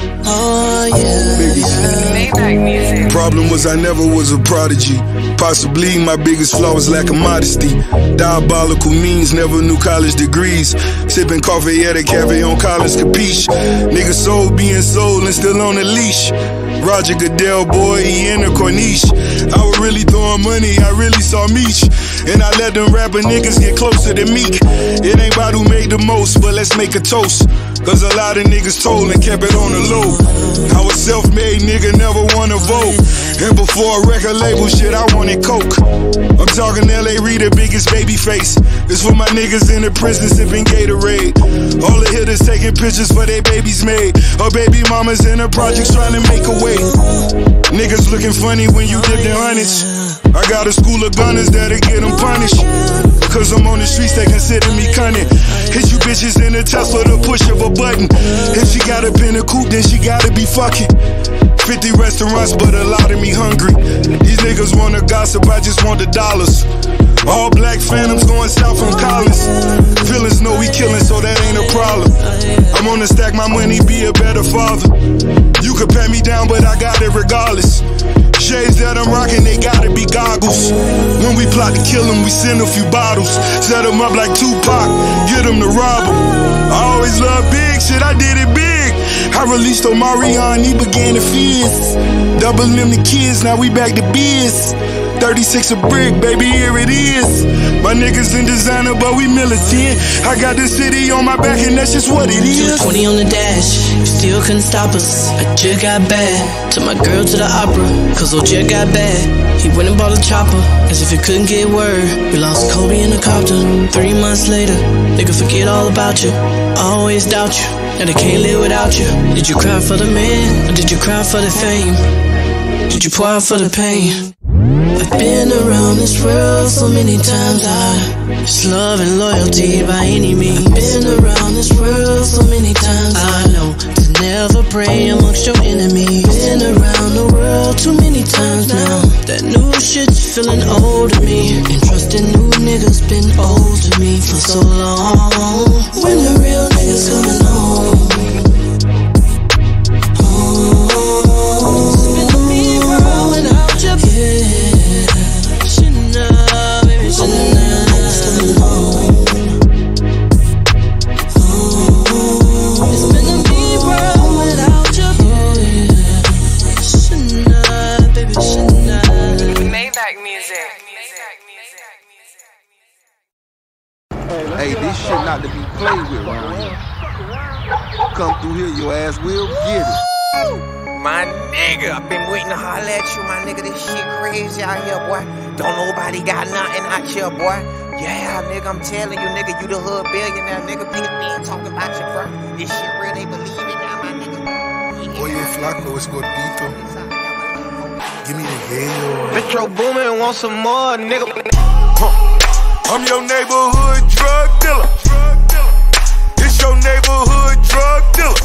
Maybach music. Problem was I never was a prodigy. Possibly my biggest flaw was lack of modesty. Diabolical means, never knew college degrees. Sipping coffee at a cafe on college, capiche. Nigga soul being sold and still on a leash. Roger Goodell, boy, he in a Corniche. I was really throwing money, I really saw Meech. And I let them rapper niggas get closer to Meek. It ain't about who made the most, but let's make a toast. Cause a lot of niggas told and kept it on the low. I was self-made, nigga, never wanna vote. And before a record label shit, I wanted coke. I'm talking L.A. Reid, the biggest baby face. It's for my niggas in the prison sipping Gatorade. All the hitters taking pictures for their babies made. Her baby mamas in the projects trying to make a way. Niggas looking funny when you dip their hundreds. I got a school of gunners that'll get them punished. Cause I'm on the streets, they consider me cunning. Hit you bitches in a Tesla, the push of a button. If she got up in a coupe, then she gotta be fucking. 50 restaurants, but a lot of me hungry. These niggas wanna gossip, I just want the dollars. All black phantoms going south from Collins. Feelings know we killing, so that ain't a problem. I'm gonna stack my money, be a better father. You could pat me down, but I got it regardless. Shades that I'm rocking, they gotta be goggles. When we plot to kill them, we send a few bottles. Set them up like Tupac, get them to rob them. I always love big shit, I did it big. I released Omarion, he began to fizz. Doubling them the kids, now we back to biz. 36 a brick, baby, here it is. My niggas in designer, but we militant. I got the city on my back, and that's just what it is. 220 on the dash, you still couldn't stop us. I just got bad. Took my girl to the opera, cause OJ got bad. He went and bought a chopper, as if he couldn't get word. We lost Kobe in a copter. 3 months later, nigga forget all about you. Always doubt you, and I can't live without you. Did you cry for the man, or did you cry for the fame? Did you pour out for the pain? I've been around this world so many times. It's love and loyalty by any means. I've been around this world so many times. I know to never pray amongst your enemies. Been around the world too many times now. That new shit's feeling old to me, and trusting new niggas been old to me for so long. When the real niggas coming home? Hey, this shit not to be played with around here. Come through here, your ass will get it. My nigga, I've been waiting to holler at you, my nigga. This shit crazy out here, boy. Don't nobody got nothing out here, boy. Yeah, nigga, I'm telling you, nigga, you the hood billionaire, nigga. People been talking about you, bro. This shit real, they believe it now, my nigga. Oye, flaco, es gordito. Give me the gale. Metro Boomin want some more, nigga. I'm your neighborhood drug dealer. It's your neighborhood drug dealer.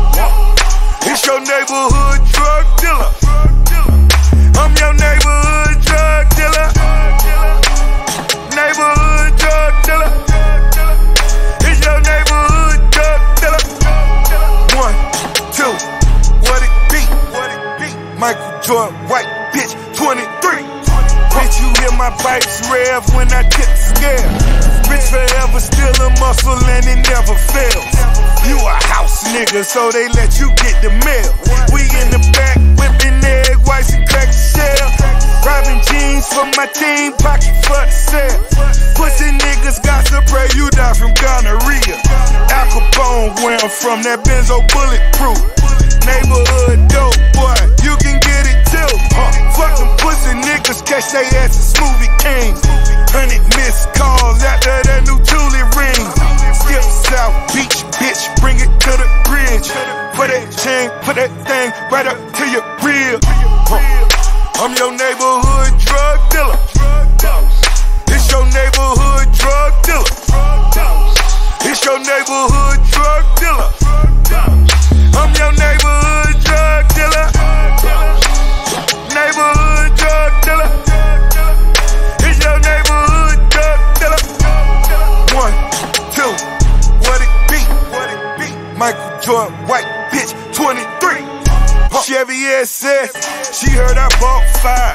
It's your neighborhood drug dealer. I'm your neighborhood drug dealer. Neighborhood drug dealer. It's your neighborhood drug dealer. 1, 2, what it be? Michael Jordan, white bitch, 23. Bitch, you hear my pipes rev when I tip the scale. Bitch forever still a muscle and it never fails. You a house nigga, so they let you get the mail. We in the back whipping egg whites and crack shell. Robbing jeans for my team, pocket for the sale. Pussy niggas got to pray you die from gonorrhea. Al Capone, where I'm from, that Benzo bulletproof. Neighborhood dope, boy, you can get it too. Fuck them pussy niggas, catch they ass in Smoothie Kings. 100 missed calls after that new Julie ring. Skip South Beach, bitch, bring it to the bridge. Put that chain, put that thing right up to your rib. I'm your neighborhood drug dealer. It's your neighborhood drug dealer. It's your neighborhood drug dealer. I'm your neighborhood drug dealer. Neighborhood drug dealer. It's your neighborhood drug dealer. 1, 2, what it be? Michael Jordan, white bitch, 23. Chevy SS, she heard I bought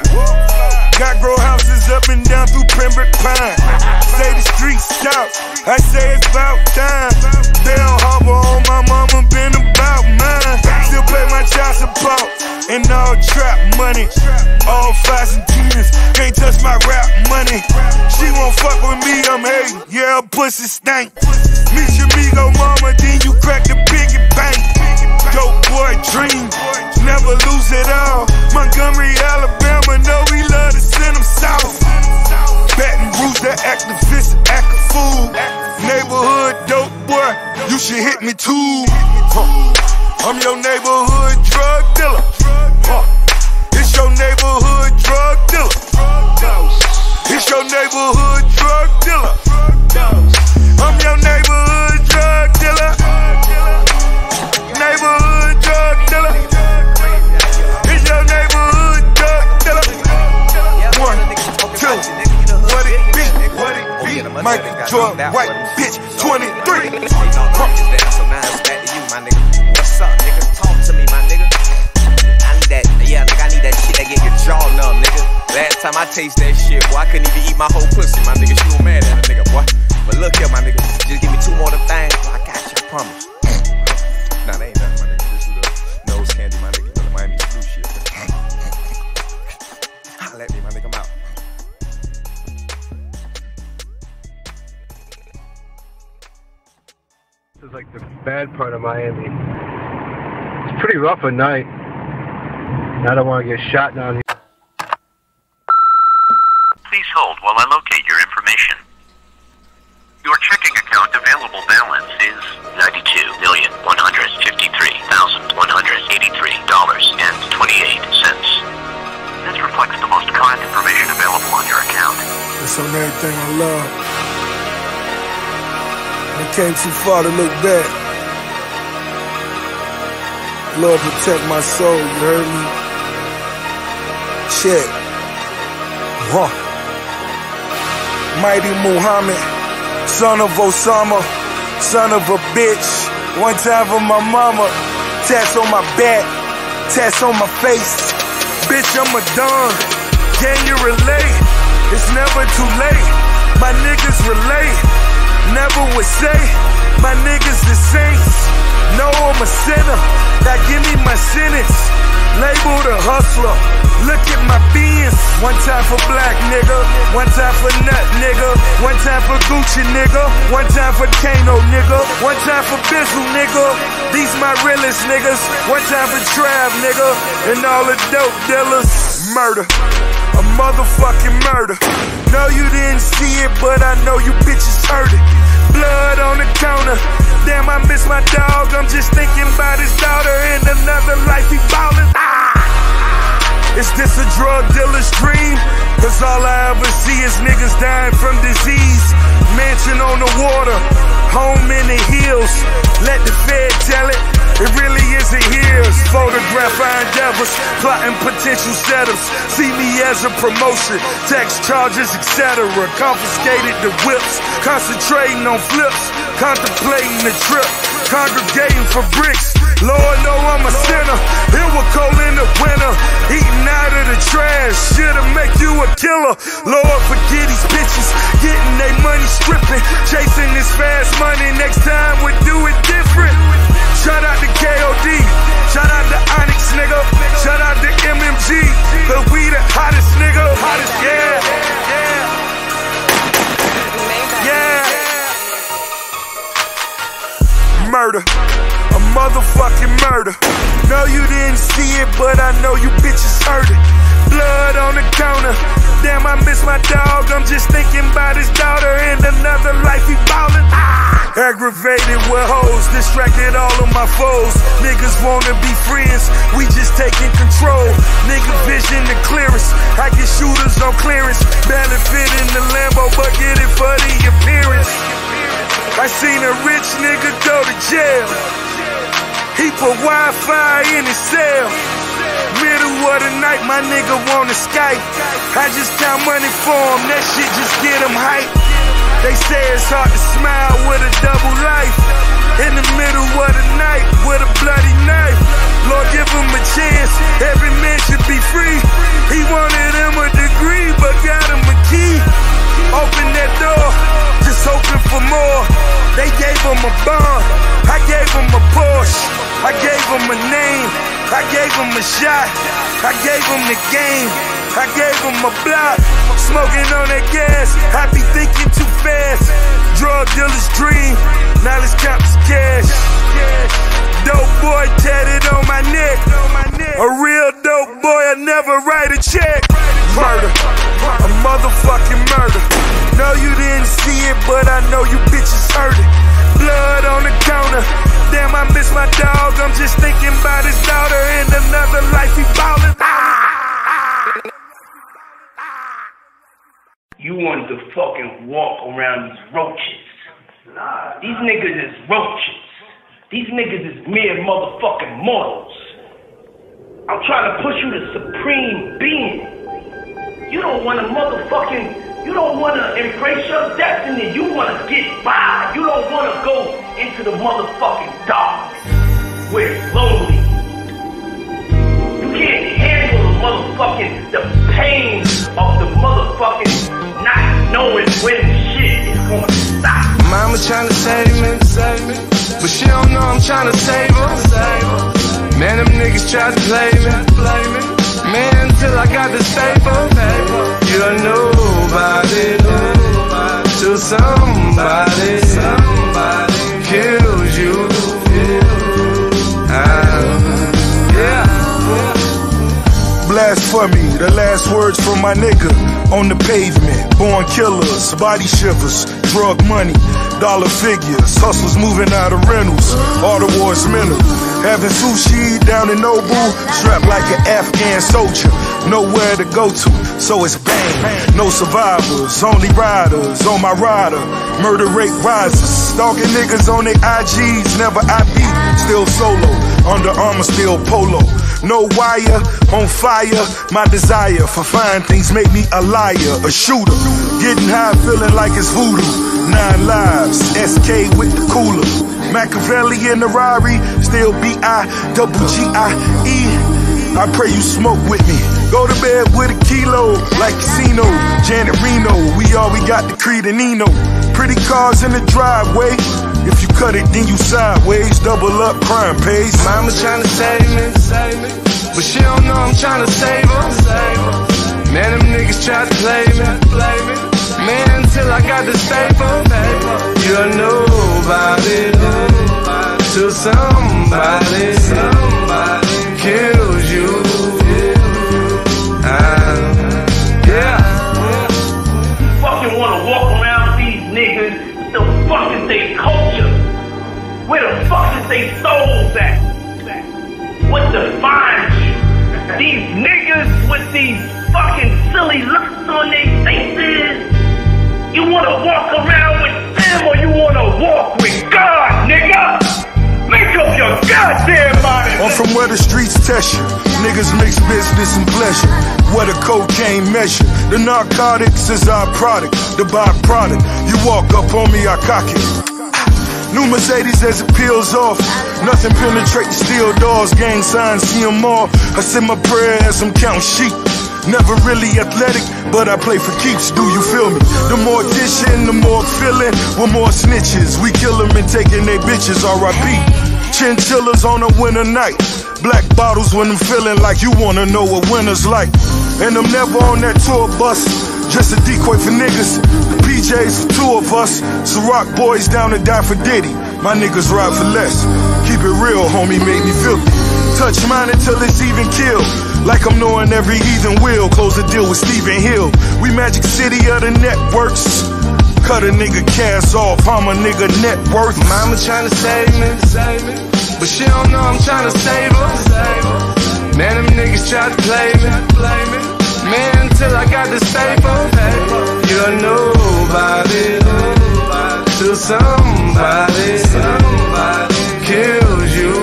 5. Got grow houses up and down through Pembroke Pine. Say the streets shout, I say it's about time. Bell Harbor on my mama, been about mine. Still pay my child support and all trap money. All 5s and 10s, can't touch my rap money. She won't fuck with me, I'm hating, yeah, pussy stank. Meet your amigo mama, then you crack the piggy bank. Dope boy dream, never lose it all. Montgomery, Alabama, know we love to send them south. Baton Rouge, the activist, act a fool. Neighborhood dope boy, you should hit me too. I'm your neighborhood drug dealer. It's your neighborhood drug dealer. It's your neighborhood drug dealer. I'm your neighborhood drug dealer. Neighborhood drug dealer. It's your neighborhood drug dealer. 1, 2, what it be? Michael Jordan, white bitch, 23. So now it's back to you, my nigga. What's up, nigga? Talk to me, my nigga. I need that, yeah, nigga, I need that shit that get your jaw numb, nigga. Last time I taste that shit, boy, I couldn't even eat my whole pussy, my nigga. She was mad at a nigga, boy. But look here, my nigga, just give me 2 more of them things, I got you, I promise. Nah, they ain't nothing, my nigga. This is bad part of Miami. It's pretty rough at night. I don't want to get shot down here. Please hold while I locate your information. Your checking account available balance is $92,153,183.28. This reflects the most current information available on your account. It's on everything I love. I came too far to look back. Lord, protect my soul, you heard me? Check. Huh. Mighty Muhammad, son of Osama, son of a bitch. One time for my mama, tats on my back, tats on my face. Bitch, I'm a don, can you relate? It's never too late, my niggas relate. Never would say, my niggas the saints. No, I'm a sinner, now give me my sentence. Labeled a hustler, look at my beans. One time for black nigga, one time for nut nigga, one time for Gucci nigga, one time for Kano nigga, one time for Bizzle nigga. These my realest niggas, one time for Trav nigga, and all the dope dealers. Murder, a motherfucking murder. No, you didn't see it, but I know you bitches heard it. Blood on the counter, damn I miss my dog. I'm just thinking about his daughter in another life he ballin'. Is this a drug dealer's dream? Cause all I ever see is niggas dying from disease. Mansion on the water, home in the hills. Let the Fed tell it, it really isn't his. Photograph our endeavors, plotting potential setups. See me as a promotion, tax charges, etc. Confiscated the whips, concentrating on flips, contemplating the trip, congregating for bricks. Lord know I'm a sinner, it was cold in the winter, eating out of the trash, shit'll make you a killer. Lord forget these bitches, getting they money stripping, chasing this fast money, next time we do it different. Shout out to KOD, shout out to Onyx nigga, shout out to MMG, cause we the hottest nigga, hottest, yeah, yeah, yeah. Murder, a motherfucking murder. No, you didn't see it, but I know you bitches heard it. Blood on the counter, damn I miss my dog. I'm just thinking about his daughter in another life he ballin'. Aggravated with hoes, distracted all of my foes. Niggas wanna be friends, we just taking control. Nigga vision the clearest, I get shooters on clearance. Barely fit in the Lambo, but get it for the appearance. I seen a rich nigga go to jail. He put Wi-Fi in his cell. Middle of the night, my nigga wanna Skype. I just count money for him, that shit just get him hype. They say it's hard to smile with a double life. In the middle of the night, with a bloody knife. Lord, give him a chance, every man should be free. He wanted him a degree, but got him a key. Open that door, just hoping for more. They gave him a bond, I gave him a Porsche. I gave him a name, I gave him a shot, I gave him the game, I gave him a block. Smoking on that gas, I be thinking too fast. Drug dealer's dream, now let's count this cash. Dope boy tatted on my neck, a real dope boy, I never write a check. Murder, a motherfucking murder. No, you didn't see it, but I know you bitches heard it. Blood on the counter, damn I miss my dog. I'm just thinking about his daughter in another life he ballin'. You want to fucking walk around these roaches. These niggas is roaches. These niggas is mere motherfucking mortals. I'm trying to push you to supreme being. You don't want to motherfucking, you don't want to embrace your destiny. You want to get by. You don't want to go into the motherfucking dark where it's lonely. You can't handle the motherfucking, the pain of the motherfucking not knowing when shit is going to stop. Mama tryna save me, but she don't know I'm tryna save her. Man, them niggas tried to play me. Man, until I got the stable. You're nobody till somebody kills you. for me. The last words from my nigga on the pavement. Born killers, body shivers, drug money, dollar figures, hustlers moving out of rentals, all the war's mental. Having sushi down in Nobu, strapped like an Afghan soldier, nowhere to go to, so it's bang. No survivors, only riders on my rider. Murder rate rises, stalking niggas on their IGs, never IP, still solo. Under Armour, still polo. No wire, on fire. My desire for fine things make me a liar, a shooter. Getting high, feeling like it's voodoo. 9 lives, SK with the cooler. Machiavelli in the Rari, still B-I-double-G-I-E. I pray you smoke with me. Go to bed with a kilo, like Casino. Janet Reno, we got the Creed and Nino. Pretty cars in the driveway. If you cut it, then you sideways. Double up, crime pays. Mama tryna save me, but she don't know I'm tryna save her. Man, them niggas try to play me. Man, until I got the paper. You're nobody till somebody kills you. Fucking wanna walk around these niggas. The fuck is they culture? Where the fuck is they souls at? What defines you? These niggas with these fucking silly looks on their faces. You wanna walk around with them or you wanna walk with God, nigga? Make up your goddamn mind. I'm from where the streets test you. Niggas mix business and pleasure. Where the cocaine measure. The narcotics is our product, the byproduct. You walk up on me, I cock it. New Mercedes as it peels off. Nothing penetrate steel doors. Gang signs, see them all. I say my prayer as I'm counting sheep. Never really athletic, but I play for keeps, do you feel me? The more dishing, the more feeling. We're more snitches, we kill them and taking their bitches, R.I.P. Chinchillas on a winter night. Black bottles when I'm feeling like you wanna know what winter's like. And I'm never on that tour bus, just a decoy for niggas. The PJs for 2 of us, Ciroc boys down to die for Diddy. My niggas ride for less. Keep it real, homie, make me filthy. Touch mine until it's even killed. Like I'm knowing every heathen will. Close a deal with Stephen Hill. We Magic City of the networks. Cut a nigga cash off, I'm a nigga net worth. Mama tryna save me, but she don't know I'm tryna save her. Man, them niggas try to play me. Man, until I got this paper. You're nobody till somebody kills you.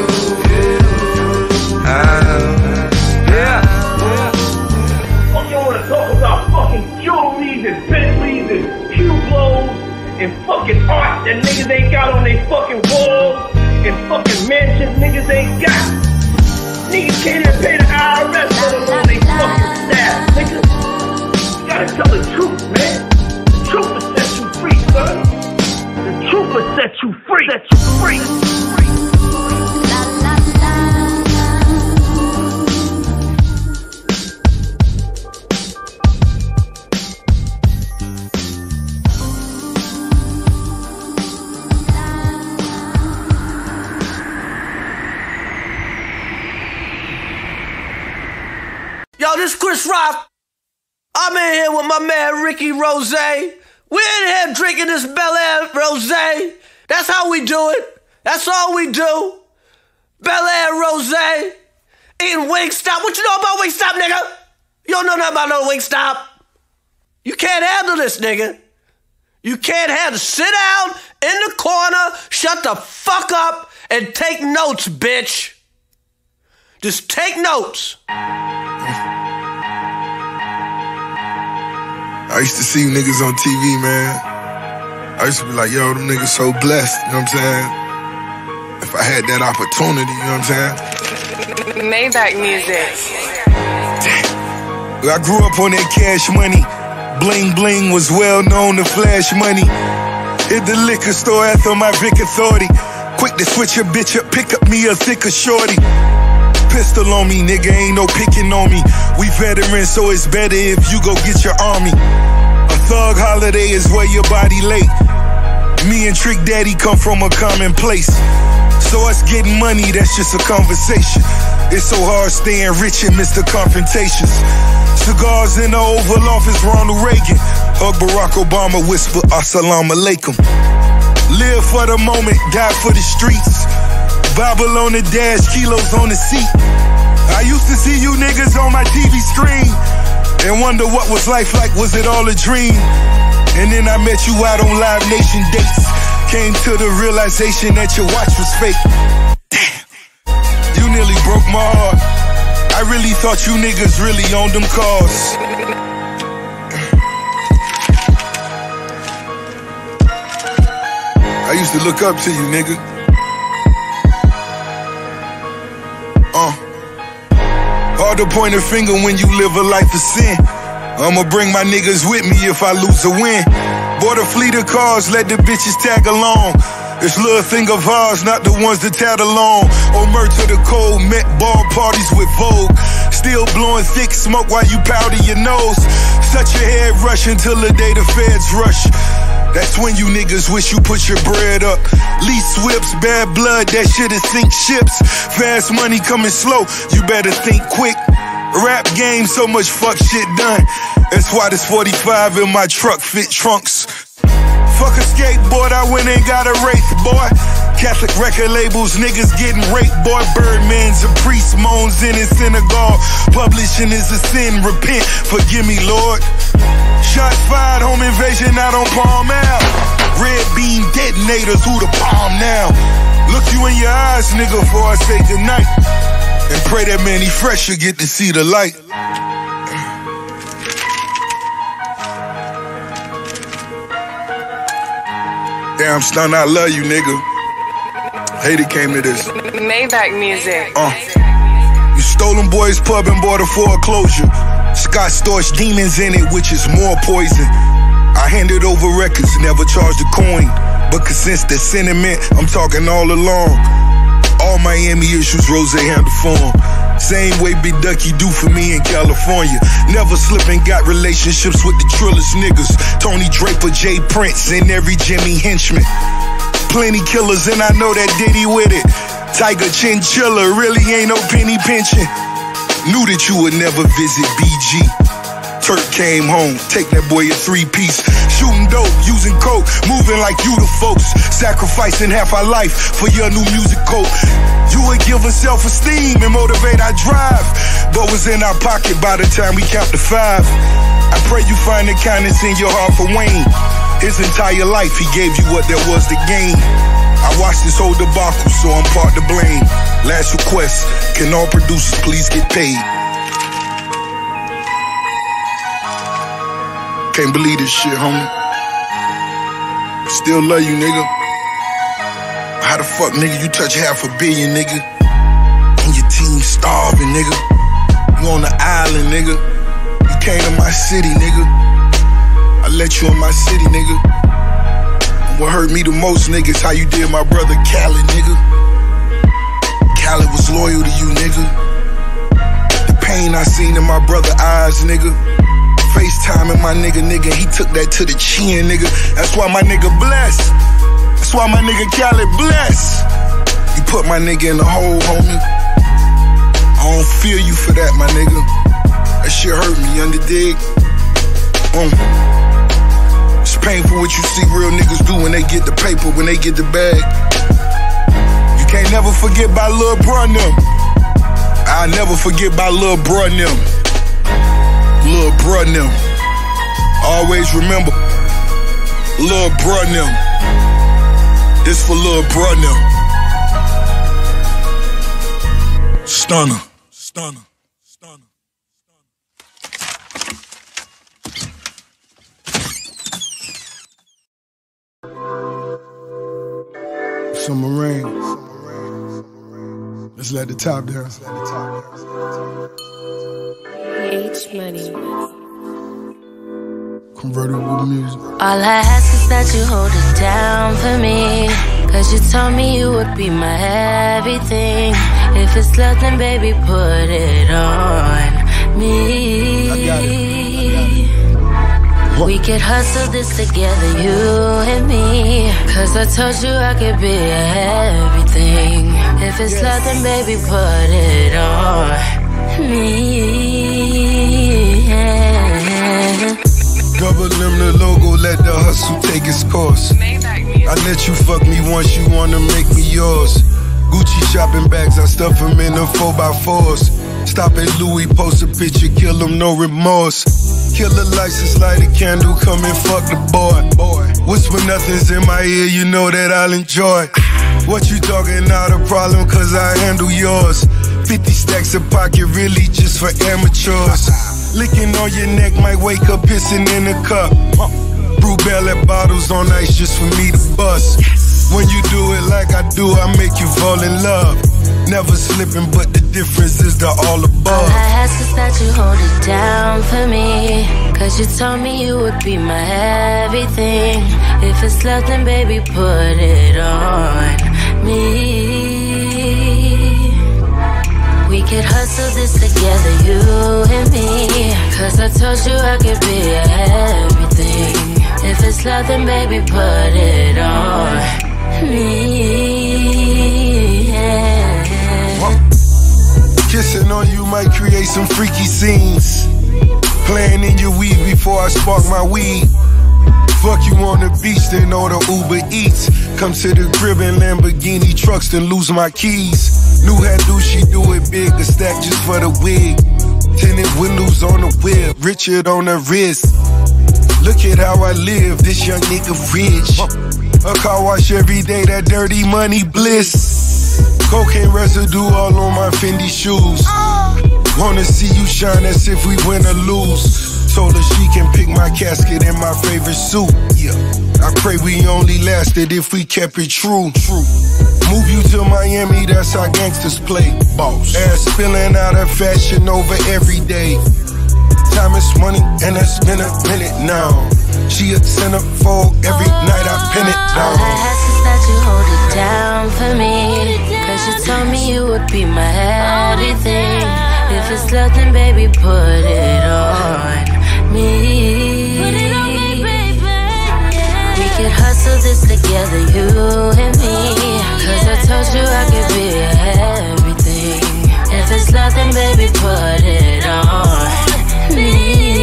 You wanna talk about fucking jewelries and Bentleys and Hublots and fucking art that niggas ain't got on they fucking walls and fucking mansions niggas ain't got. Niggas can't even pay the IRS let alone they fucking staff, nigga. You gotta tell the truth, man. The truth will set you free, son. The truth will set you free. Set you free. Yo, this Chris Rock. I'm in here with my man Ricky Rose. We're in here drinking this Bel Air Rose. That's how we do it. That's all we do. Bel Air Rose. Eating Wingstop. What you know about Wingstop, nigga? You don't know nothing about no Wingstop. You can't handle this, nigga. You can't handle. Sit down in the corner, shut the fuck up, and take notes, bitch. Just take notes. I used to see niggas on TV, man. I used to be like, yo, them niggas so blessed, you know what I'm saying? If I had that opportunity, you know what I'm saying? Maybach music. I grew up on that cash money. Bling bling was well known to flash money. Hit the liquor store after my Vic Authority. Quick to switch your bitch up, pick up me a thicker shorty. Pistol on me, nigga, ain't no picking on me. We veterans, so it's better if you go get your army. A thug holiday is where your body late. Me and Trick Daddy come from a common place. So us getting money, that's just a conversation. It's so hard staying rich amidst the confrontations. Cigars in the Oval Office, Ronald Reagan. Hug Barack Obama, whisper Assalamu alaikum. Live for the moment, die for the streets. Bible on the dash, kilos on the seat. I used to see you niggas on my TV screen and wonder what was life like, was it all a dream? And then I met you out on Live Nation dates. Came to the realization that your watch was fake. Damn, you nearly broke my heart. I really thought you niggas really owned them cars. I used to look up to you, nigga. Hard to point a finger when you live a life of sin. I'ma bring my niggas with me if I lose or win. Bought a fleet of cars, let the bitches tag along. This little thing of ours, not the ones that tag along. Omer to the cold, met ball parties with Vogue. Still blowing thick smoke while you powder your nose. Such a head rush until the day the feds rush. That's when you niggas wish you put your bread up. Lease whips, bad blood, that shit'll sink ships. Fast money coming slow, you better think quick. Rap game, so much fuck shit done. That's why this 45 in my truck fit trunks. Fuck a skateboard, I went and got a Wraith, boy. Catholic record labels, niggas getting raped, boy. Birdman's a priest, moans in his synagogue. Publishing is a sin, repent, forgive me, Lord. Shots fired, home invasion out on Palm Ave. Red beam detonators, who the palm now? Look you in your eyes, nigga, before I say goodnight. And pray that Manny Fresh will get to see the light. Damn, Stun, I love you, nigga. Hate it came to this. Maybach music. You stole them boys' pub and bought a foreclosure. Scott Storch demons in it, which is more poison. I handed over records, never charged a coin. But since the sentiment, I'm talking all along. All Miami issues, Rose handle for 'em. Same way Big Ducky do for me in California. Never slipping, got relationships with the trillest niggas. Tony Draper, Jay Prince, and every Jimmy henchman. Plenty killers, and I know that Diddy with it. Tiger Chinchilla, really ain't no penny pinching. Knew that you would never visit BG. Turk came home, take that boy a 3-piece. Shooting dope, using coke, moving like you the folks. Sacrificing half our life for your new music coat. You would give us self-esteem and motivate our drive, but was in our pocket by the time we count to 5. I pray you find the kindness in your heart for Wayne. His entire life he gave you what there was to gain. I watched this whole debacle, so I'm part to blame. Last request, can all producers please get paid? Can't believe this shit, homie. Still love you, nigga. How the fuck, nigga, you touch $500 million, nigga? And your team starving, nigga. You on the island, nigga. You came to my city, nigga. I let you in my city, nigga. And what hurt me the most, nigga, is how you did my brother Khaled, nigga. Khaled was loyal to you, nigga. The pain I seen in my brother's eyes, nigga. FaceTime and my nigga, he took that to the chin, nigga. That's why my nigga blessed. That's why my nigga Khaled blessed. You put my nigga in the hole, homie. I don't feel you for that, my nigga. That shit hurt me, under dig. It's painful what you see real niggas do when they get the paper, when they get the bag. You can't never forget about Lil' Bruh and them. I'll never forget about Lil' Bruh and them. Lil' Bruh and them. Always remember, Lil' Bruh and them. This for Lil' Bruh and them. Stunner. Stunner. Stunner. Summer rain. Let's let the top down. H Money. Convertible music. All I ask is that you hold it down for me. Cause you told me you would be my everything. If it's love, then baby, put it on me. I got it. We could hustle this together, you and me. Cause I told you I could be everything. If it's love, then baby, put it on me. Double M the logo, let the hustle take its course. I let you fuck me once, you wanna make me yours. Gucci shopping bags, I stuff them in the 4x4s. Stop at Louis, post a picture, kill them, no remorse. Kill a license, light a candle, come and fuck the boy. Whisper nothing's in my ear, you know that I'll enjoy. What you talking, not a problem, cause I handle yours. 50 stacks of pocket, really just for amateurs. Licking on your neck, might wake up pissing in a cup. Brew Bell at bottles on ice just for me to bust. When you do it like I do, I make you fall in love. Never slipping, but the difference is the all above. All I ask is that you hold it down for me. Cause you told me you would be my everything. If it's love, then baby, put it on me. We could hustle this together, you and me. Cause I told you I could be everything. If it's love, then baby, put it on me. Kissing on you might create some freaky scenes. Playing in your weed before I spark my weed. Fuck you on the beach, then order Uber Eats. Come to the crib in Lamborghini trucks, then lose my keys. New hairdo, she do it big, a stack just for the wig. Tinted windows on the whip, Richard on the wrist. Look at how I live, this young nigga rich. A car wash every day, that dirty money bliss. Cocaine residue all on my Fendi shoes. Wanna see you shine as if we win or lose. Told her she can pick my casket in my favorite suit. Yeah, I pray we only lasted if we kept it true. Move you to Miami, that's how gangsters play. Boss. Ass spilling out of fashion over every day. Time is money, and it's been a minute now. She a centerfold every night, I pin it down. All I ask is that you hold it down for me. Cause you told me you would be my everything. If it's love, then baby, put it on me. We could hustle this together, you and me. Cause I told you I could be everything. If it's love, then baby, put it on me.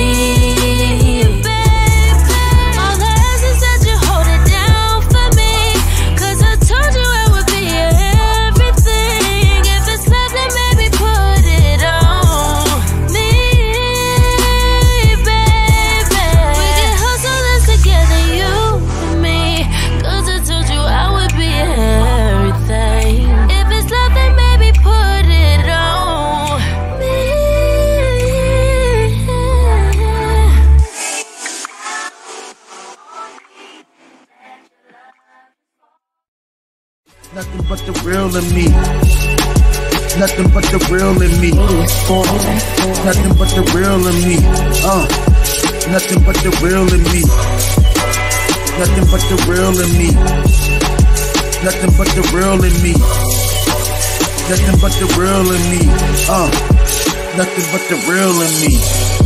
Nothing but the real in me. Nothing but the real in me. Nothing but the real in me. Nothing but the real in me. Nothing but the real in me. Nothing but the real in me. Nothing but the real in me. Nothing but the real in me.